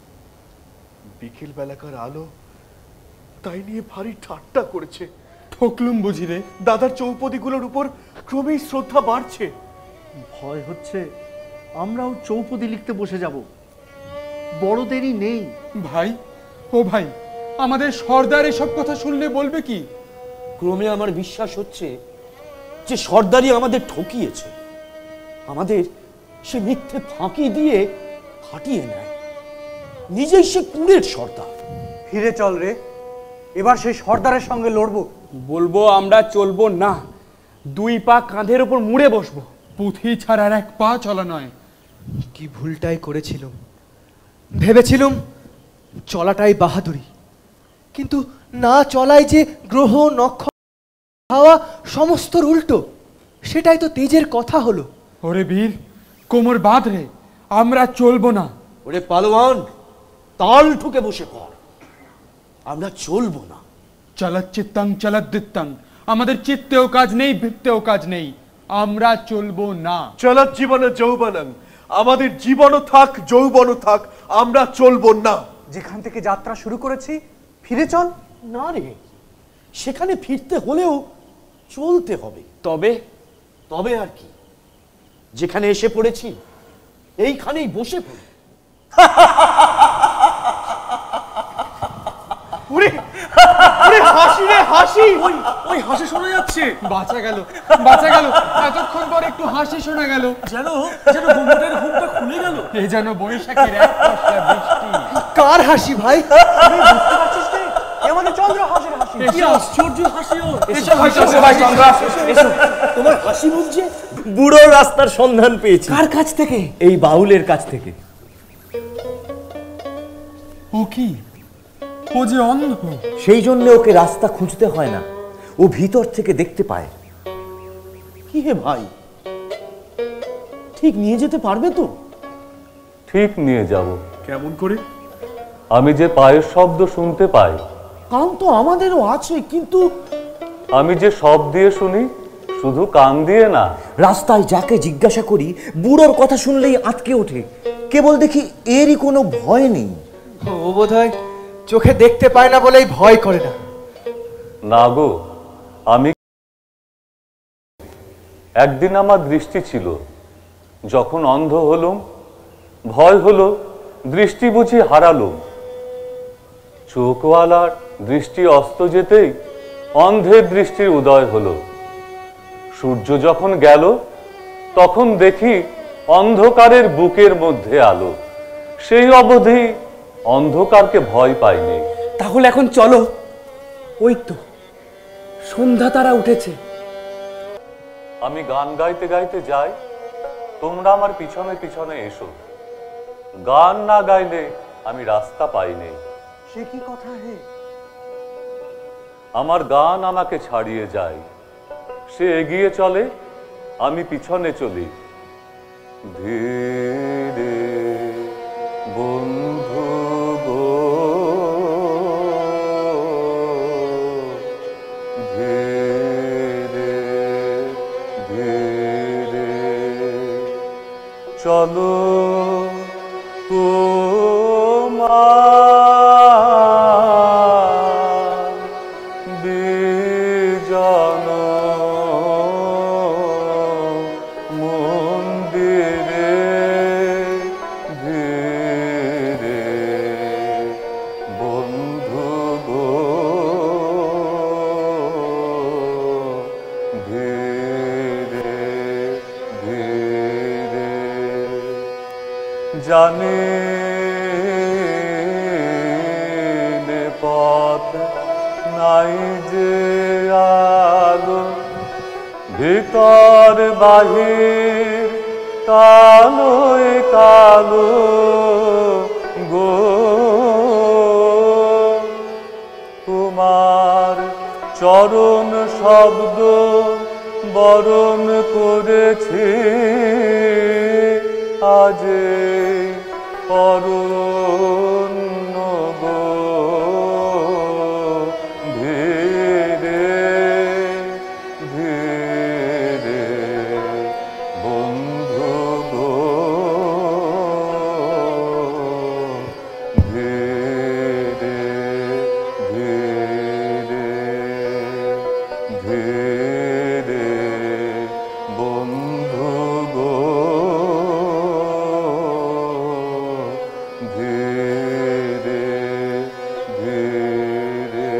S11: বিকেল বেলাকার আলো তাই নিয়ে ভারী ঠাট্টা করেছে।
S7: ঠকলুম বুঝি রে।
S11: দাদার চৌপদীগুলোর উপর ক্রমেই শ্রদ্ধা বাড়ছে।
S12: ভয় হচ্ছে আমরাও চৌপদী লিখতে বসে যাব, বড় দেরি নেই।
S7: ভাই ও ভাই, আমাদের সর্দার এসব কথা শুনলে বলবে কি?
S5: ক্রমে আমার বিশ্বাস হচ্ছে যে সর্দারই আমাদের ঠকিয়েছে, আমাদের সে মিথ্যে ফাঁকি দিয়ে খাটিয়ে নেয়, নিজেই সে কুড়ের সর্দার।
S2: ফিরে চল রে, এবার সেই সর্দারের সঙ্গে লড়বো।
S6: বলবো আমরা চলবো না, দুই পা কাঁধের ওপর মুড়ে বসবো।
S7: পুঁথি ছাড়ার এক পা চলা নয়।
S10: কি ভুলটাই করেছিলাম, ভেবেছিলাম চলাটাই বাহাদুরি, কিন্তু না চলাই যে গ্রহ নক্ষত্র হাওয়া সমস্তর উল্টো, সেটাই তো তেজের কথা হলো।
S7: ওরে বীর, কোমর বাঁধ রে, আমরা চলবো না।
S5: ওরে পালোয়ান, তাল ঠুকে বসে কর, আমরা চলবো না।
S7: চলত চিত্তাং চলত দিত্তাং, আমাদের চিত্তেও কাজ নেই, বৃত্তেও কাজ নেই, আমরা চলবো না।
S11: চলত জীবনে যৌবনং, আমাদের জীবনও থাক যৌবনও থাক, আমরা চলবো না।
S2: যেখান থেকে যাত্রা শুরু করেছি ফিরে চল।
S5: না রে, সেখানে ফিরতে হলেও চলতে হবে।
S6: তবে
S5: তবে আর কি, যেখানে এসে পড়েছি এইখানেই বসে পড়ি।
S11: হাসি রে হাসি,
S5: ওই ওই হাসি শোনা যাচ্ছে।
S7: বাঁচা গেল, বাঁচা গেল, এতক্ষণ পর একটু হাসি শোনা গেল,
S5: যেন যেন ঘুমটার ঘুমটা খুলে গেল।
S7: এ যেন বৈশাখের এক পশলা বৃষ্টি।
S10: কার হাসি ভাই?
S2: বুঝতে পারছিস রে, এ আমাদের চন্দ্র হাসির হাসি।
S5: কি আশ্চর্য হাসি ওর।
S4: এসো ভাই চন্দ্র, ভাই চন্দ্র, এসো।
S5: তোমার হাসি বুঝছে
S4: বুড়ো রাস্তার সন্ধান পেয়েছি।
S5: কার কাছ থেকে?
S4: এই বাউলের কাছ থেকে।
S7: ও কি, ও যে অন্ধ।
S4: সেই জন্য ওকে রাস্তা খুঁজতে হয় না, ও ভিতর থেকে দেখতে পায়।
S5: কি হে ভাই, ঠিক নিয়ে যেতে পারবে তো?
S13: ঠিক নিয়ে যাব।
S11: কেমন করে?
S13: আমি যে পায়ের শব্দ শুনতে পাই।
S5: কান তো আমাদেরও আছে, কিন্তু
S13: আমি যে সব দিয়ে শুনি, শুধু কান দিয়ে না।
S4: রাস্তায় যাকে জিজ্ঞাসা করি বুড়োর কথা শুনলেই আটকে ওঠে, কেবল দেখি এরই কোনো ভয় নেই।
S10: ও বোধহয় চোখে দেখতে পায় না বলেই ভয় করে না।
S13: না গো, আমি একদিন আমার দৃষ্টি ছিল, যখন অন্ধ হলুম ভয় হলো, দৃষ্টি বুঝি হারালুম। চোখওয়ালার দৃষ্টি অস্ত যেতেই অন্ধের দৃষ্টির উদয় হলো। সূর্য যখন গেল তখন দেখি অন্ধকারের বুকের মধ্যে আলো। সেই অবধি অন্ধকারকে ভয় পাইনি।
S6: তাহলে এখন চলো, ওই তো সন্ধ্যা তারা উঠেছে।
S13: আমি গান গাইতে গাইতে যাই, তোমরা আমার পিছনে পিছনে এসো। গান না গাইলে আমি রাস্তা পাইনি।
S2: সে কি কথা হে?
S13: আমার গান আমাকে ছাড়িয়ে যায়, সে এগিয়ে চলে, আমি পিছনে চলি। ধীরে বন্ধু গো, ধীরে ধীরে চলো তোমার বিজন মন্দিরে ধীরে বন্ধু গো, ধীরে ধীরে জানি নাই যে আলো, ভিতর বাহির কালোয় কালো গো। তোমার চরণ শব্দ বরণ করেছি আজে অরণ্য গো। ধীরে ধীরে বন্ধু গো, ধীরে ধীরে ধীরে বন্ধু গো, ধীরে ধীরে।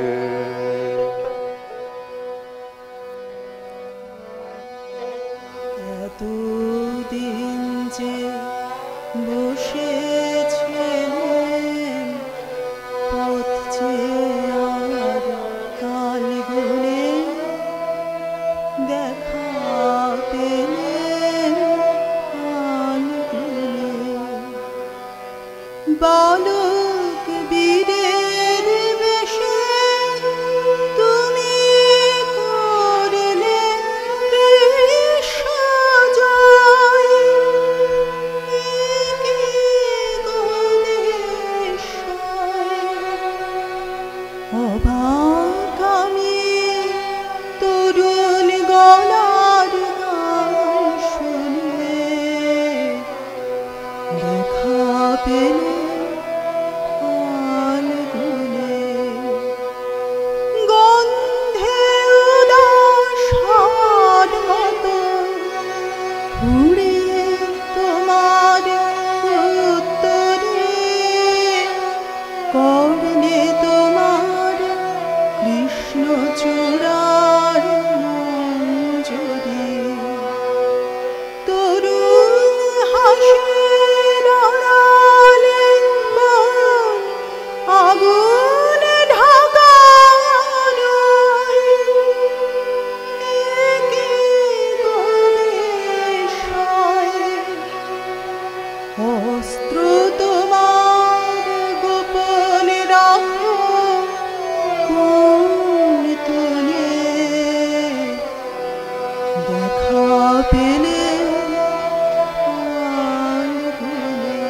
S14: এতদিন যে বসেছিলেন পথ চেয়ে আর কাল গুনে, দেখা পেলেন কাল গুনে। বালক বীরের বেশে তুমি করলে বিশ্বজয়। একে গণেশয় অবাক আমি তরুণ গলার গান শুনে, দেখা পেলে কাল গুনে। গন্ধে উদাস হওয়ার মতো উড়ে তোমার উত্তরে, কর্ণে তোমার কৃষ্ণচূড়ার মঞ্জরি। তরুণ হাসির আড়ালিঙ্গন আগুনে ঢাকা নয়। একে গণেশয় অস্ত্র তোমার গোপন রাখো কোন তুলে, দেখা পেলে কাল গুনে।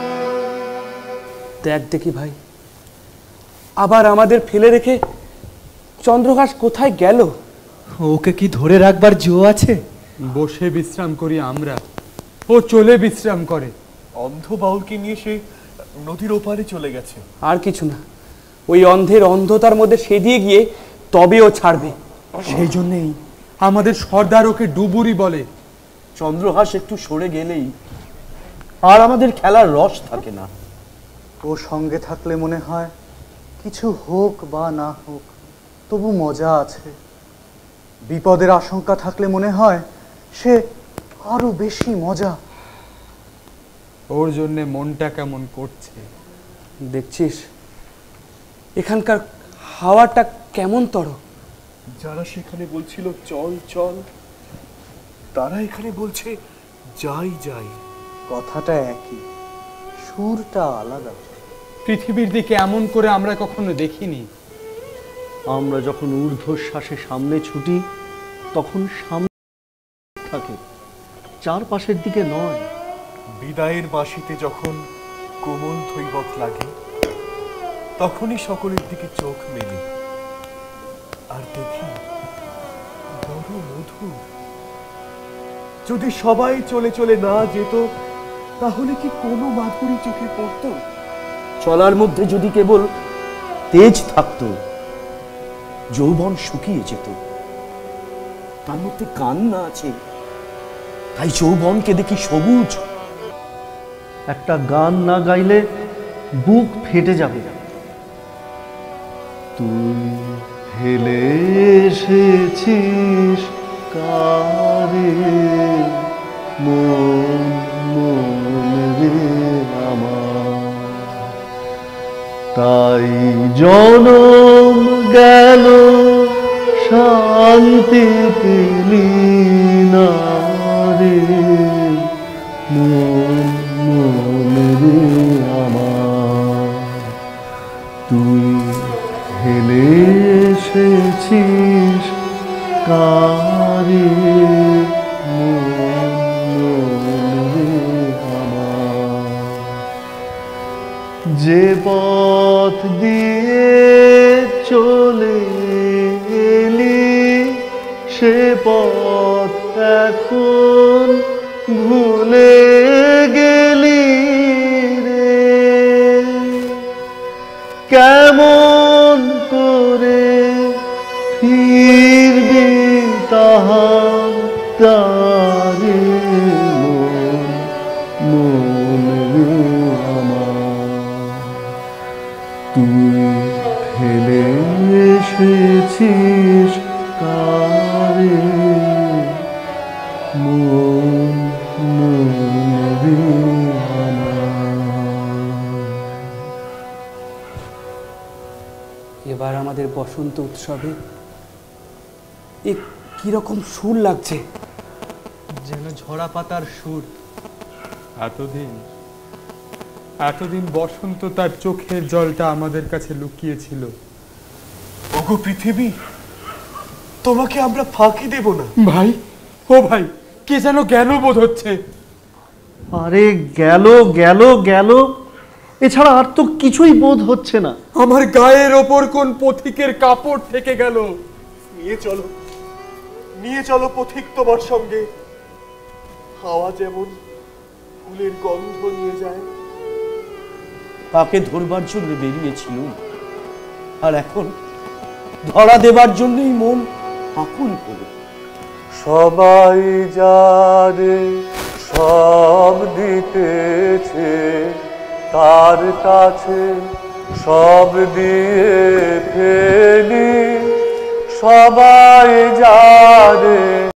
S6: দেখ দেখি ভাই, আবার আমাদের ফেলে রেখে চন্দ্রহাস কোথায় গেল?
S10: ওকে কি ধরে রাখবার জো আছে?
S11: বসে বিশ্রাম করি আমরা, ও চলে বিশ্রাম করে। অন্ধ বাউলকে নিয়ে সে নদীর ওপারে চলে গেছে।
S6: আর কিছু না, ওই অন্ধের অন্ধতার মধ্যে সেদিয়ে গিয়ে তবে ও ছাড়বে।
S11: সেই জন্যেই আমাদের সর্দার ওকে ডুবুরি বলে।
S5: চন্দ্রহাস একটু সরে গেলেই আর আমাদের খেলার রস থাকে না।
S12: ও সঙ্গে থাকলে মনে হয় কিছু হোক বা না হোক তবু মজা আছে। বিপদের আশঙ্কা থাকলে মনে হয় সে আরো বেশি মজা।
S11: ওর জন্য মনটা কেমন করছে
S6: দেখছিস? এখানকার হাওয়াটা কেমন তর।
S11: যারা সেখানে বলছিল চল চল, তারা এখানে বলছে যাই যাই।
S12: কথাটা একই, সুরটা আলাদা।
S11: পৃথিবীর দিকে এমন করে আমরা কখনো দেখিনি।
S12: আমরা যখন ঊর্ধ্বশ্বাসে সামনে ছুটি তখন সামনে থাকে, চারপাশের দিকে নয়।
S11: বিদায়ের বাঁশিতে যখন কোমল থৈবত লাগে তখনই সকলের দিকে চোখ মেলি আর দেখি বড় মধুর। যদি সবাই চলে চলে না যেত তাহলে কি কোনো মাধুরী চোখে পড়তো?
S5: চলার মধ্যে যদি কেবল তেজ থাকতো, যৌবন শুকিয়ে যেত। তার মধ্যে কান্না আছে, তাই যৌবনকে দেখি সবুজ।
S12: একটা গান না গাইলে বুক ফেটে যাবে। তুই ফেলে এসেছিস কারে মন মন রে আমার, তাই জনম
S13: গেল শান্তি পেলি না রে মন মন রে আমার তুই হেলে এসেছিস কারে মন মন রে আমার যে পথ দিয়ে চলে এলি সে পথ এখন ভুলে গেলি রে কেমন করে ফিরবি তাহার তারে মন মন রে আমার তুই ফেলে এসেছিস কারে মন মন রে
S6: এবার আমাদের বসন্ত উৎসবে এ কিরকম সুর লাগছে,
S11: যেন ঝরা পাতার সুর। এতদিন এতদিন বসন্ত তার চোখের জলটা আমাদের কাছে লুকিয়েছিল।
S5: ওগো পৃথিবী, তোমাকে আমরা ফাঁকি দেব না।
S11: ভাই, ও ভাই, কে যেন জ্ঞান বোধ হচ্ছে।
S13: আরে গেল গেল গেল, এছাড়া আর তো কিছুই বোধ হচ্ছে না।
S11: আমার গায়ের ওপর কোন পথিকের কাপড় থেকে গেল।
S5: নিয়ে চলো, নিয়ে চলো পথিক তোমার সঙ্গে। হাওয়া যেমন ফুলের গন্ধ নিয়ে যায়।
S4: তাকে ধরবার জন্য বেরিয়েছিলুম, আর এখন ধরা দেবার জন্যই মন আকুল হলো।
S13: সবাই যারে সব দিতেছে তার কাছে সব দিয়ে ফেলি, সবাই যারে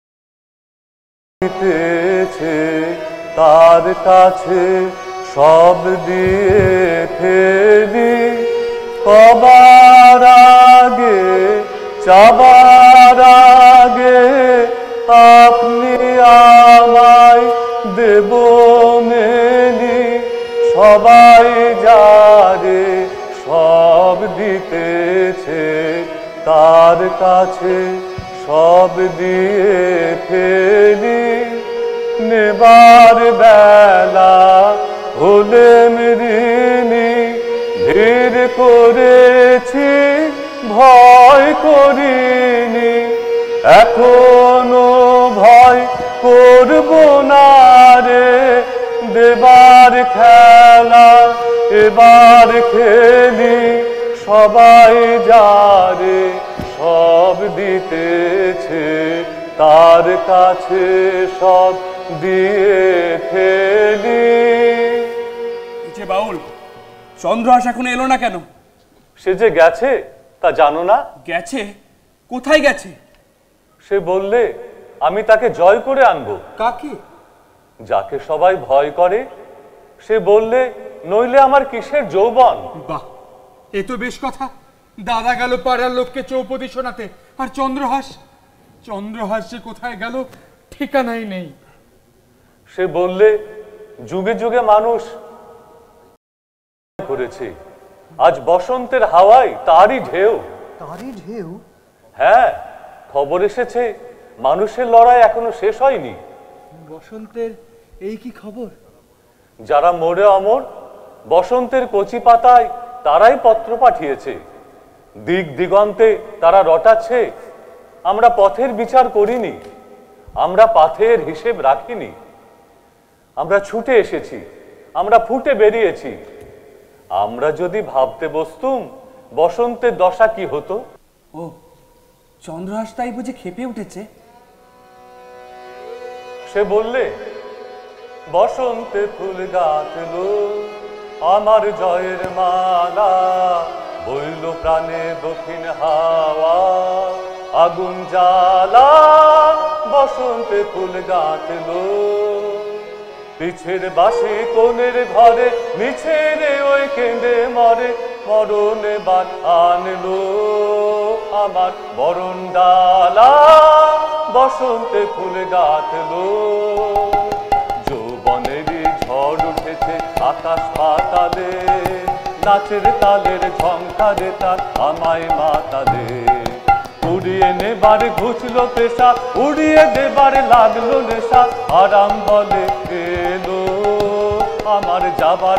S13: দিতেছে তার কাছে সব দিয়ে ফেলি, কবার আগে চাবার আগে আপনি আমায় দেব মেনি, সবাই যারে সব দিতেছে তার কাছে সব দিয়ে ফেলি, নেবার বেলা হলে মৃণী ধীর করেছি ভয় করিনি, এখনো ভয় করব না রে, দেবার খেলা এবার খেলি, সবাই যারে সব দিতেছে তার কাছে সব দিয়ে ফেলি।
S6: যে বাউল, চন্দ্রহাস এখন এলো না কেন?
S13: সে যে গেছে তা জানো না?
S6: গেছে? কোথায় গেছে?
S13: সে বললে আমি তাকে জয় করে আনবো।
S6: কাকে?
S13: যাকে সবাই ভয় করে। সে বললে নইলে আমার কিসের যৌবন।
S11: বাহ, এ তো বেশ কথা। দাদা গেল পাড়ার লোককে চৌপদী শোনাতে, আর চন্দ্রহাস চন্দ্রহাস যে কোথায় গেল ঠিকানাই নেই।
S13: সে বললে যুগে যুগে মানুষ করেছে, আজ বসন্তের হাওয়ায় তারই ঢেউ।
S12: তারই ঢেউ?
S13: হ্যাঁ, খবর এসেছে মানুষের লড়াই এখনো শেষ হয়নি।
S10: বসন্তের এই কি খবর?
S13: যারা মরে অমর বসন্তের কচি পাতায় তারাই পত্র পাঠিয়েছে। দিক দিগন্তে তারা রটাচ্ছে, আমরা পথের বিচার করিনি, আমরা পাথের হিসেব রাখিনি, আমরা ছুটে এসেছি, আমরা ফুটে বেরিয়েছি। আমরা যদি ভাবতে বসতুম বসন্তের দশা কি হতো।
S6: ও, চন্দ্রহাস তাই বুঝে খেপে উঠেছে।
S13: সে বললে বসন্তে ফুল গাঁথলো আমার জয়ের মালা, বইল প্রাণে দক্ষিণ হাওয়া আগুন জ্বালা, বসন্তে ফুল গাঁথলো পিছের বাসি কোণের ঘরে, মিছেরে ওই কেঁদে মরে মরণে বান আনলো। আমার বরণ ডালা বসন্তে ফুল গাঁথলো, যৌবনেরই ঝড় উঠেছে আকাশ পাতালে, নাচের তালের ঝংকারে তার আমায় মাতালে, উড়িয়ে নেবার ঘুচলো পেশা, উড়িয়ে দেবার লাগলো নেশা, আরাম বলে এলো আমার যাবার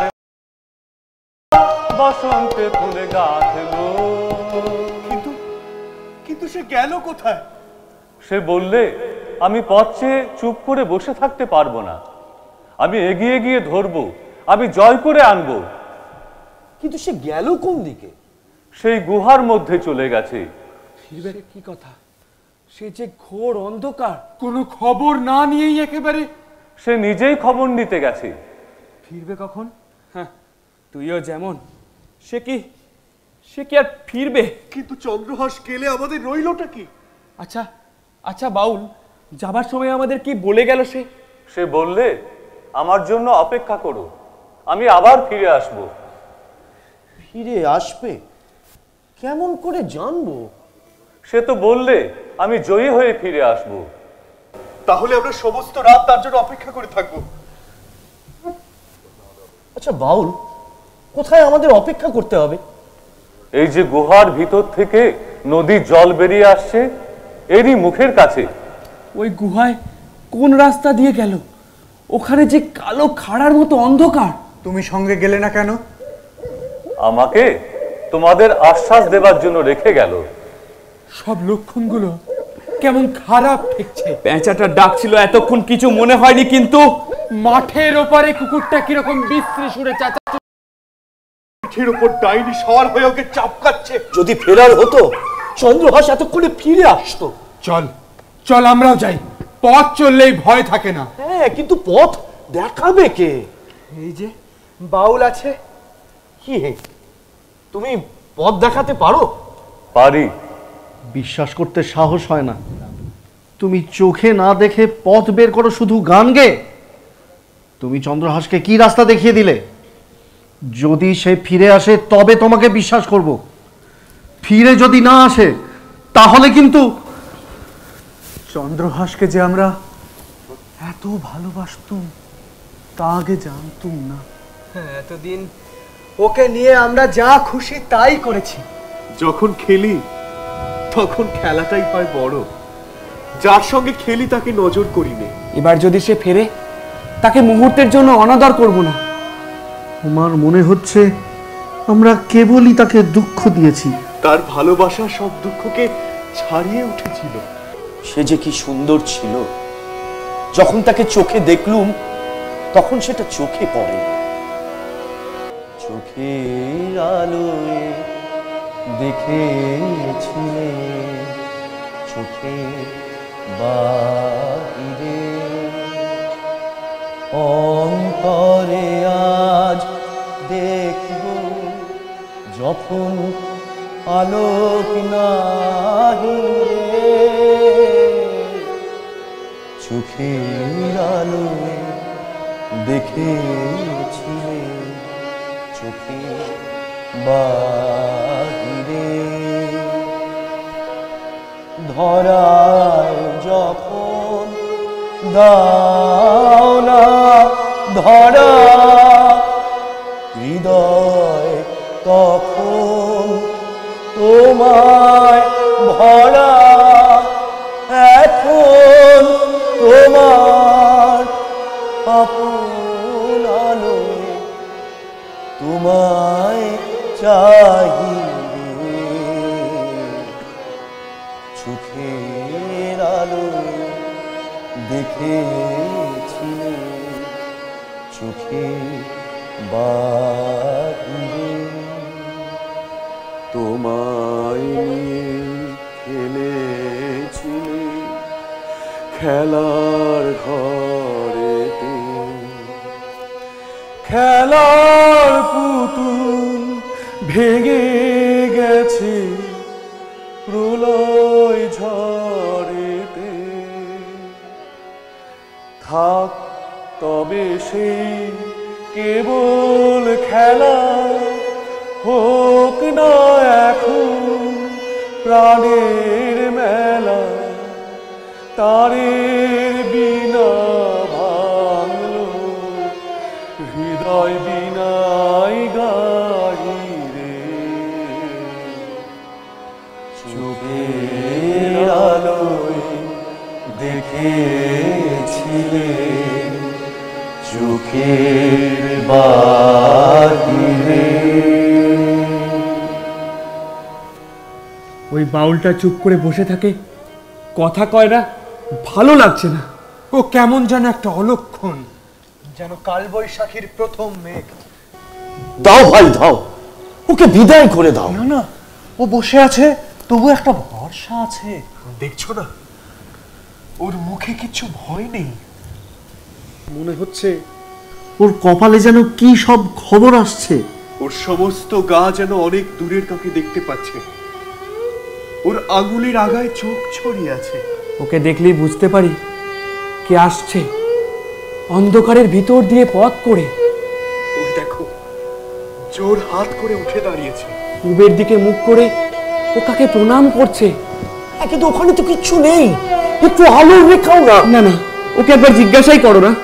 S13: বসন্তে ফুলে গাঁথলো।
S5: কিন্তু কিন্তু সে গেল কোথায়?
S13: সে বললে আমি পথ চেয়ে চুপ করে বসে থাকতে পারবো না, আমি এগিয়ে গিয়ে ধরবো, আমি জয় করে আনবো।
S5: কিন্তু সে গেল কোন দিকে?
S13: সেই গুহার মধ্যে চলে গেছে।
S6: ফিরবে কি কথা? সে যে ঘোর অন্ধকার,
S11: কোনো খবর না নিয়েই একেবারে
S13: সে নিজেই খবর নিতে গেছে।
S6: ফিরবে কখন? হ্যাঁ, তুইও যেমন। সে কি সে কি আর ফিরবে?
S5: কিন্তু চন্দ্রহাস গেলে আমাদের রইলটা কি?
S6: আচ্ছা আচ্ছা বাউল, যাবার সময় আমাদের কি বলে গেল সে?
S13: সে বললে আমার জন্য অপেক্ষা করো, আমি আবার ফিরে আসব।
S4: ফিরে আসবে? কেমন করে জানবো?
S13: সে তো বললে আমি জয়ী হয়ে ফিরে আসব।
S5: তাহলে আমরা সমস্ত রাত তার জন্য অপেক্ষা করে থাকবো।
S4: আচ্ছা বাউল, কোথায় আমাদের অপেক্ষা করতে হবে?
S13: এই যে গুহার ভিতর থেকে নদীর জল বেরিয়ে আসছে, এরই মুখের কাছে।
S6: ওই গুহায় কোন রাস্তা দিয়ে গেল? ওখানে যে কালো খাড়ার মতো অন্ধকার।
S12: তুমি সঙ্গে গেলে না কেন?
S13: আমাকে তোমাদের আশ্বাস দেবার জন্য রেখে গেল।
S11: সব লক্ষণগুলো কেমন খারাপ ঠেকছে।
S6: পেঁচাটা ডাকছিল এতক্ষণ কিছু মনে হয়নি, কিন্তু
S11: মাঠের ওপারে কুকুরটা কিরকম বিশ্রী সুরে চেঁচাচ্ছে,
S5: পিঠের উপর ডাইনি সওয়ার হয়ে ওকে চাপকাচ্ছে।
S4: যদি ফেরার হতো চন্দ্রহাস এতক্ষণে ফিরে আসতো।
S11: চল চল আমরাও যাই, পথ চললেই ভয় থাকে না।
S4: হ্যাঁ, কিন্তু পথ দেখাবে কে?
S5: এই যে বাউল আছে।
S4: কি হে, তুমি পথ দেখাতে পারো?
S13: পারি।
S15: বিশ্বাস করতে সাহস হয় না। তুমি চোখে না দেখে পথ বের করো শুধু গান গে। তুমি চন্দ্রহাসকে কি রাস্তা দেখিয়ে দিলে? যদি সে ফিরে আসে তবে তোমাকে বিশ্বাস করব। ফিরে যদি না আসে তাহলে কিন্তু
S12: চন্দ্রহাসকে যে আমরা এত ভালোবাসতুম তা আগে জানতুম না।
S2: হ্যাঁ, এতদিন ওকে নিয়ে আমরা যা খুশি তাই করেছি।
S5: যখন খেলি তখন খেলাটাই হয় বড়। যার সঙ্গে খেলি তাকে নজর করি নে।
S6: এবার যদি সে ফেরে, তাকে মুহূর্তের জন্য অনাদর করব না।
S15: আমার মনে হচ্ছে আমরা কেবলই তাকে দুঃখ দিয়েছি।
S5: তার ভালোবাসা সব দুঃখকে ছাড়িয়ে উঠেছিল।
S4: সে যে কি সুন্দর ছিল, যখন তাকে চোখে দেখলুম তখন সেটা চোখে পড়ে। চোখের আলোয় দেখেছিলে, চোখে বাহিরে, অন্তরে আজ দেখব যখন আলোক নাহি রে। চোখের আলোয় দেখেছিলে, চোখে বাহিরে, ধরায় যখন দাও না ধরা, হৃদয় তখন তোমায় ভরা। এখন তোমার আপন আলোয় তোমায় চাহিবে, চোখের আলোয় দেখেছিলে, চোখে বাহিরে। তোমায় খেলেছিলে খেলার ঘরেতে, খেলার পুতুল ভেঙে গেছে প্রলয় ঝড়েতে। থাক তবে সেই কেবল খেলা, হোক না এখন
S13: প্রাণের মেলা তারের বিনা ভাঙলো হৃদয় বিনাই গাহি রে চোখের আলোয় দেখেছিলে চোখের বাহিরে।
S11: ওই বাউলটা চুপ করে বসে থাকে, কথা কয় না, ভালো লাগছে না। ও কেমন যেন একটা অলক্ষণ,
S12: যেন কালবৈশাখীর প্রথম মেঘ।
S5: দাও ভাই দাও, ওকে বিদায় করে দাও।
S12: না না, ও বসে আছে, তবু একটা ভরসা আছে।
S5: দেখছো না ওর মুখে কিছু ভয় নেই, মনে হচ্ছে ওর কপালে যেন কি সব খবর আসছে।
S16: ওর সমস্ত গা যেন অনেক দূরের কাউকে দেখতে পাচ্ছে, ওর আঙুলের আগায় চোখ ছড়িয়ে আছে।
S6: ওকে দেখলেই বুঝতে পারি কে আসছে অন্ধকারের ভিতর দিয়ে পথ করে।
S16: ওই দেখো জোর হাত করে উঠে দাঁড়িয়েছে,
S6: পূবের দিকে মুখ করে ও কাকে প্রণাম করছে।
S5: কিন্তু ওখানে তো কিচ্ছু নেই, একটু আলোর রেখাও না।
S6: না না, ওকে একবার জিজ্ঞাসাই করো না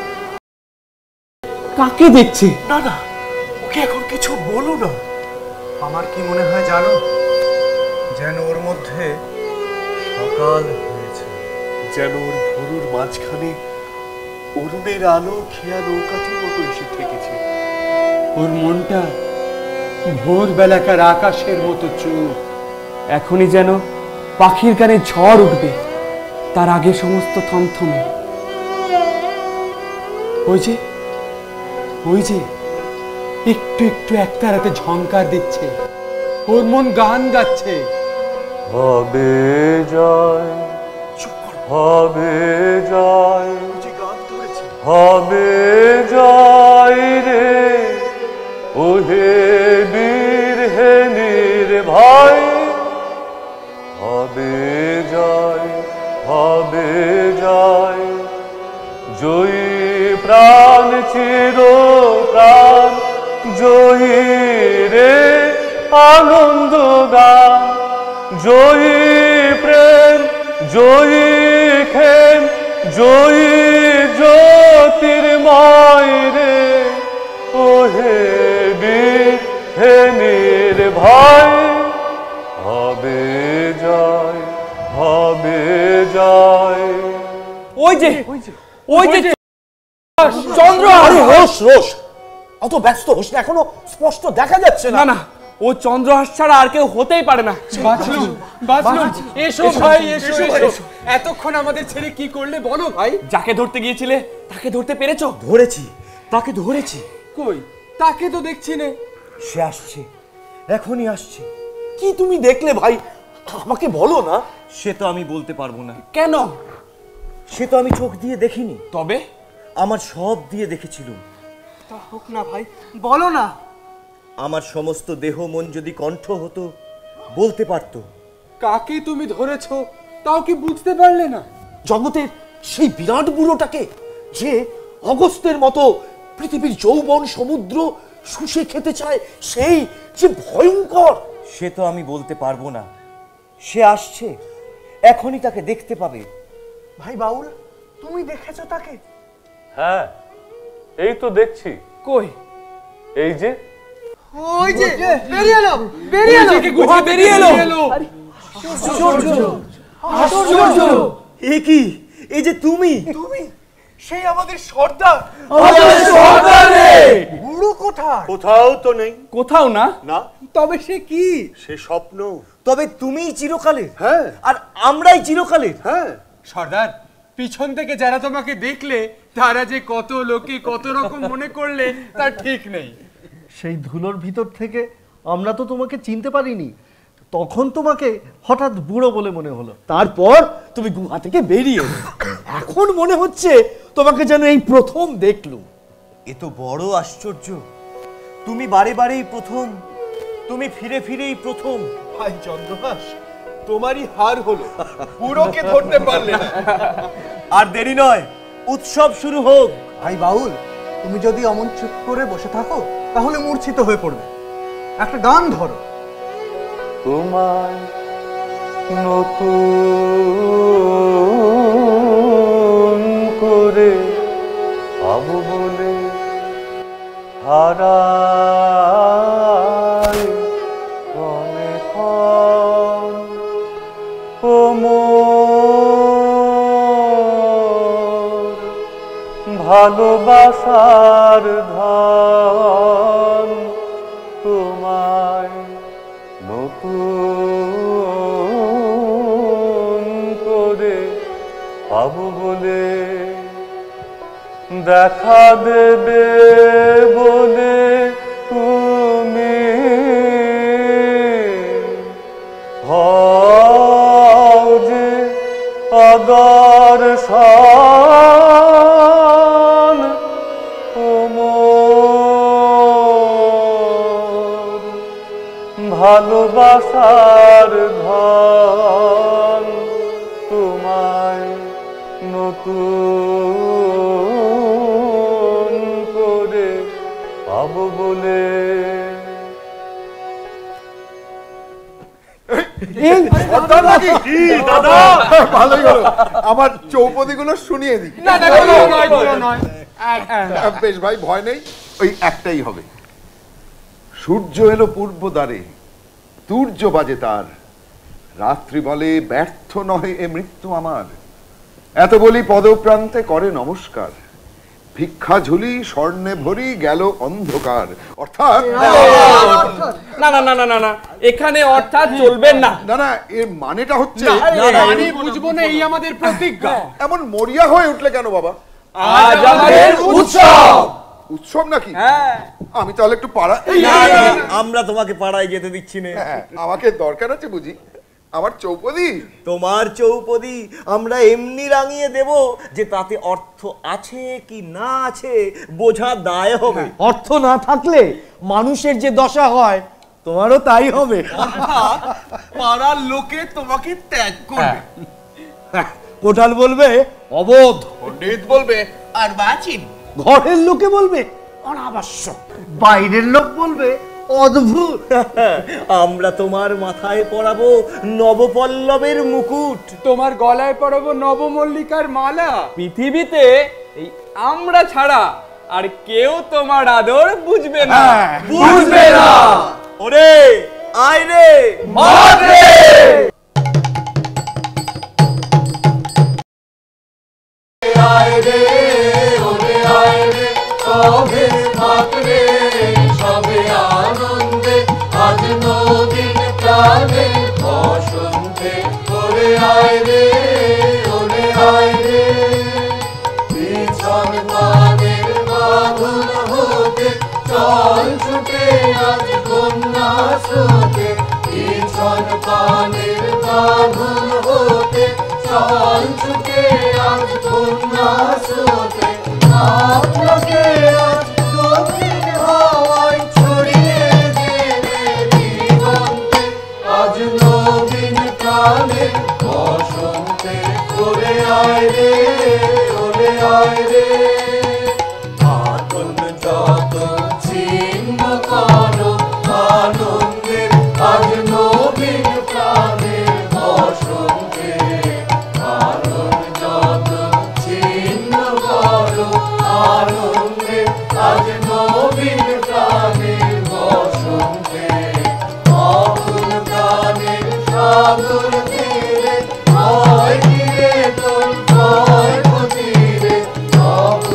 S6: কাকে দেখছে।
S5: না না, ওকে এখন কিছু বলো না।
S12: আমার কি মনে হয় জানো, যেন ওর মধ্যে সকাল হয়েছে,
S16: যেন ওর ভুরুর মাঝখানে অরুণের আলো খেয়া নৌকাটির মতো এসে ঠেকেছে।
S11: ওর মনটা ভোরবেলাকার আকাশের মতো চুপ।
S6: এখনই যেন পাখির গানে ঝড় উঠবে, তার আগে সমস্ত থমথমে।
S11: ওই যে ওই যে একটু একটু একতারাতে ঝংকার দিচ্ছে, ওর মন গান গাচ্ছে।
S13: হবে জয় হবে জয় হবে জয় রে ওহে বীর হে নির্ভয় হবে জয় হবে জয় জয়ী প্রাণ চির প্রাণ জয়ী রে আনন্দ গান জয়ী প্রেম জয়ী খেম জয়ী জ্যোতির্ময় রে ওহে বীর হে নির্ভয় হবে জয় হবে জয়।
S6: ওই যে ওই যে
S5: চন্দ্র, আরে রোশ রোশ, অত ব্যস্ত হোস না, এখনো স্পষ্ট দেখা যাচ্ছে না।
S6: না না, ও চন্দ্রহাস ছাড়া আর কেউ হতেই পারে না।
S11: বাঁচলুম বাঁচলুম, এসো ভাই এসো এসো। এতক্ষণ আমাদের ছেড়ে কি করলে বলো ভাই?
S6: যাকে ধরতে গিয়েছিলে তাকে ধরতে পেরেছো?
S4: ধরেছি, তাকে ধরেছি।
S11: কই, তাকে তো দেখছি না।
S4: সে আসছে, এখনই আসছে।
S5: কি তুমি দেখলে ভাই, আমাকে বলো না।
S4: সে তো আমি বলতে পারবো না।
S6: কেন?
S4: সে তো আমি চোখ দিয়ে দেখিনি,
S6: তবে
S4: আমার সব দিয়ে দেখেছিলুম।
S2: তা হোক না ভাই, বলো না।
S4: আমার সমস্ত দেহ মন যদি কণ্ঠ হতো, বলতে পারতো।
S11: কাকে তুমি ধরেছো তাও কি বুঝতে পারলে না?
S5: জগতের সেই বিরাট বুড়োটাকে, যে অগস্ত্যের মতো পৃথিবীর যৌবন সমুদ্র শুষে খেতে চায়, সেই যে ভয়ঙ্কর।
S4: সে তো আমি বলতে পারবো না। সে আসছে, এখনই তাকে দেখতে পাবে।
S2: ভাই বাউল, তুমি দেখেছো তাকে?
S13: হ্যাঁ, এই তো দেখছি।
S6: কই?
S13: এই যে
S2: ওই যে বেরিয়ে এলো, বেরিয়ে এলো,
S6: গুহা বেরিয়ে এলো।
S2: আশ্চর্য,
S4: আশ্চর্য! এ কি? এই যে তুমি
S2: তুমি সেই আমাদের সর্দার।
S6: আমাদের সর্দার রে!
S2: বুড়ো কোথায়?
S8: কোথাও তো নেই।
S6: কোথাও না?
S8: না।
S2: তবে সে কি?
S8: সে স্বপ্ন।
S4: তবে তুমিই চিরকালের,
S8: হ্যাঁ,
S4: আর আমরাই চিরকালের।
S8: হ্যাঁ
S11: সর্দার, পিছন থেকে যারা তোমাকে দেখলে তারা যে কত লোকে কত রকম মনে করলে তার ঠিক নেই।
S15: সেই ধুলোর ভিতর থেকে আমরা তো তোমাকে চিনতে পারিনি, তখন তোমাকে হঠাৎ বুড়ো বলে মনে হলো।
S5: তারপর তুমি গুহা থেকে বেরিয়ে এলে। এখন মনে হচ্ছে তোমাকে যেন এই প্রথম দেখলুম।
S4: এ তো বড় আশ্চর্য। তুমি বারে বারেই প্রথম, তুমি ফিরে ফিরেই প্রথম।
S8: ভাই চন্দ্রহাস, তোমারই হার হলো, বুড়োকে ধরতে পারলে না।
S4: আর দেরি নয়, উৎসব শুরু হোক।
S2: ভাই বাউল, তুমি যদি অমন চুপ করে বসে থাকো তাহলে মূর্ছিত হয়ে পড়বে। একটা গান ধরো।
S13: তোমায় নতুন করে পাবো বলে হারাই ক্ষণে ক্ষণ ও মোর ভালোবাসার ধন তোমায় নতুন করে পাবো বলে দেখা দেবে বলে তুমি হও যে অদর্শন ও মোর ভালোবাসার ধন তোমায় নতুন করে পাবো বলে।
S3: ভালোই হলো, আমার চৌপদী গুলো শুনিয়ে দিই। বেশ ভাই, ভয় নেই, ওই একটাই হবে। সূর্য এলো পূর্ব দ্বারে, সূর্য বাজে তার, রাত্রি বলে ব্যর্থ নহে এ মৃত্যু আমার। এত বলি পদপ্রান্তে করে নমস্কার, ভিক্ষা ঝুলি স্বর্ণে ভরি গেল অন্ধকার। অর্থাৎ
S6: না না না না না না এখানে অর্থাৎ চলবেন না।
S3: না না, এর মানেটা হচ্ছে
S11: মানে বুঝবো না, এই আমাদের প্রতিজ্ঞা।
S3: এমন মরিয়া হয়ে উঠলে কেন বাবা?
S6: আজ আমাদের উৎসব।
S3: উৎসব নাকি? আমি তাহলে একটু পাড়া।
S4: আমরা তোমাকে পাড়ায় যেতে দিচ্ছি না।
S3: আমাকে দরকার আছে বুঝি? আমার চৌপদী,
S4: তোমার চৌপদী আমরা এমনি রাঙিয়ে দেব যে তাতে অর্থ আছে কি না আছে বোঝা দায় হবে।
S5: অর্থ না থাকলে মানুষের যে দশা হয় তোমারও তাই হবে।
S7: পাড়ার লোকে তোমাকে ত্যাগ করবে,
S5: কোঠাল বলবে অবোধ,
S7: পণ্ডিত বলবে আর বাচিন,
S5: ঘরের লোকে বলবে অনাবশ্যক, বাইরের লোক বলবে অদ্ভুত।
S4: আমরা তোমার মাথায় পরাবো নবপল্লবের মুকুট,
S11: তোমার গলায় পরাবো নবমল্লিকার মালা।
S6: পৃথিবীতে এই আমরা ছাড়া আর কেউ তোমার আদর বুঝবে না,
S4: বুঝবে না। ওরে আয় রে
S6: মার রে।
S1: আয় রে ওরে আয় রে সবে মাতরে সবে আনন্দে আজ নবীন প্রাণে বসন্তে। ওরে আয় রে ওরে আয় রে পিছন পানের বাঁধন হতে চল ছুটে আজ কন্যা স্রোতে। পিছন পানের বাঁধন হতে চল ছুটে আজ কন্যা স্রোতে। আপনাকে আজ দক্ষিণ হাওয়ায় ছড়িয়ে দেবে দিগন্তে আজ নবীন প্রাণে বসন্তে। ওরে আয় রে ওরে আয় রে আনন্দ যত ছিন্ন করো আনন্দের আজ নবীন প্রাণে বসন্তে। আনন্দ যত ছিন্ন করো আনন্দে আজ নবীন প্রাণে বসন্তে। অকুল প্রাণে সাগর তীরে ভয় তীরে তোর ভয় তীরে অকুল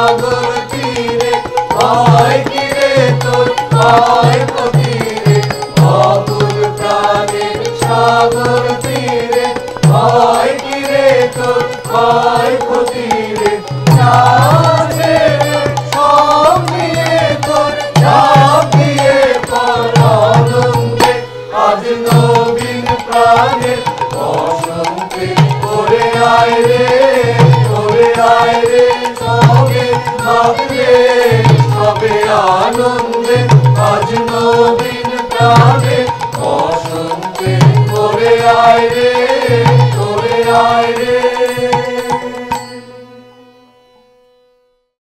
S1: সাগর তীরে ভয় কিরে তোর ভয় কতিরে অকুল প্রাণের সাগর তীরে ভয় কিরে তোর ভয় কতিরে চাঁদে সব নিয়ে তোর ঝাঁপিয়ে পড় আনন্দে আজ নবীন প্রাণের বসন্তে করে আয় রে করে আয় রে সবে ভাবলে সবে আনন্দে আজ নবীন প্রাণের বসন্তে করে আয় রে করে আয় রে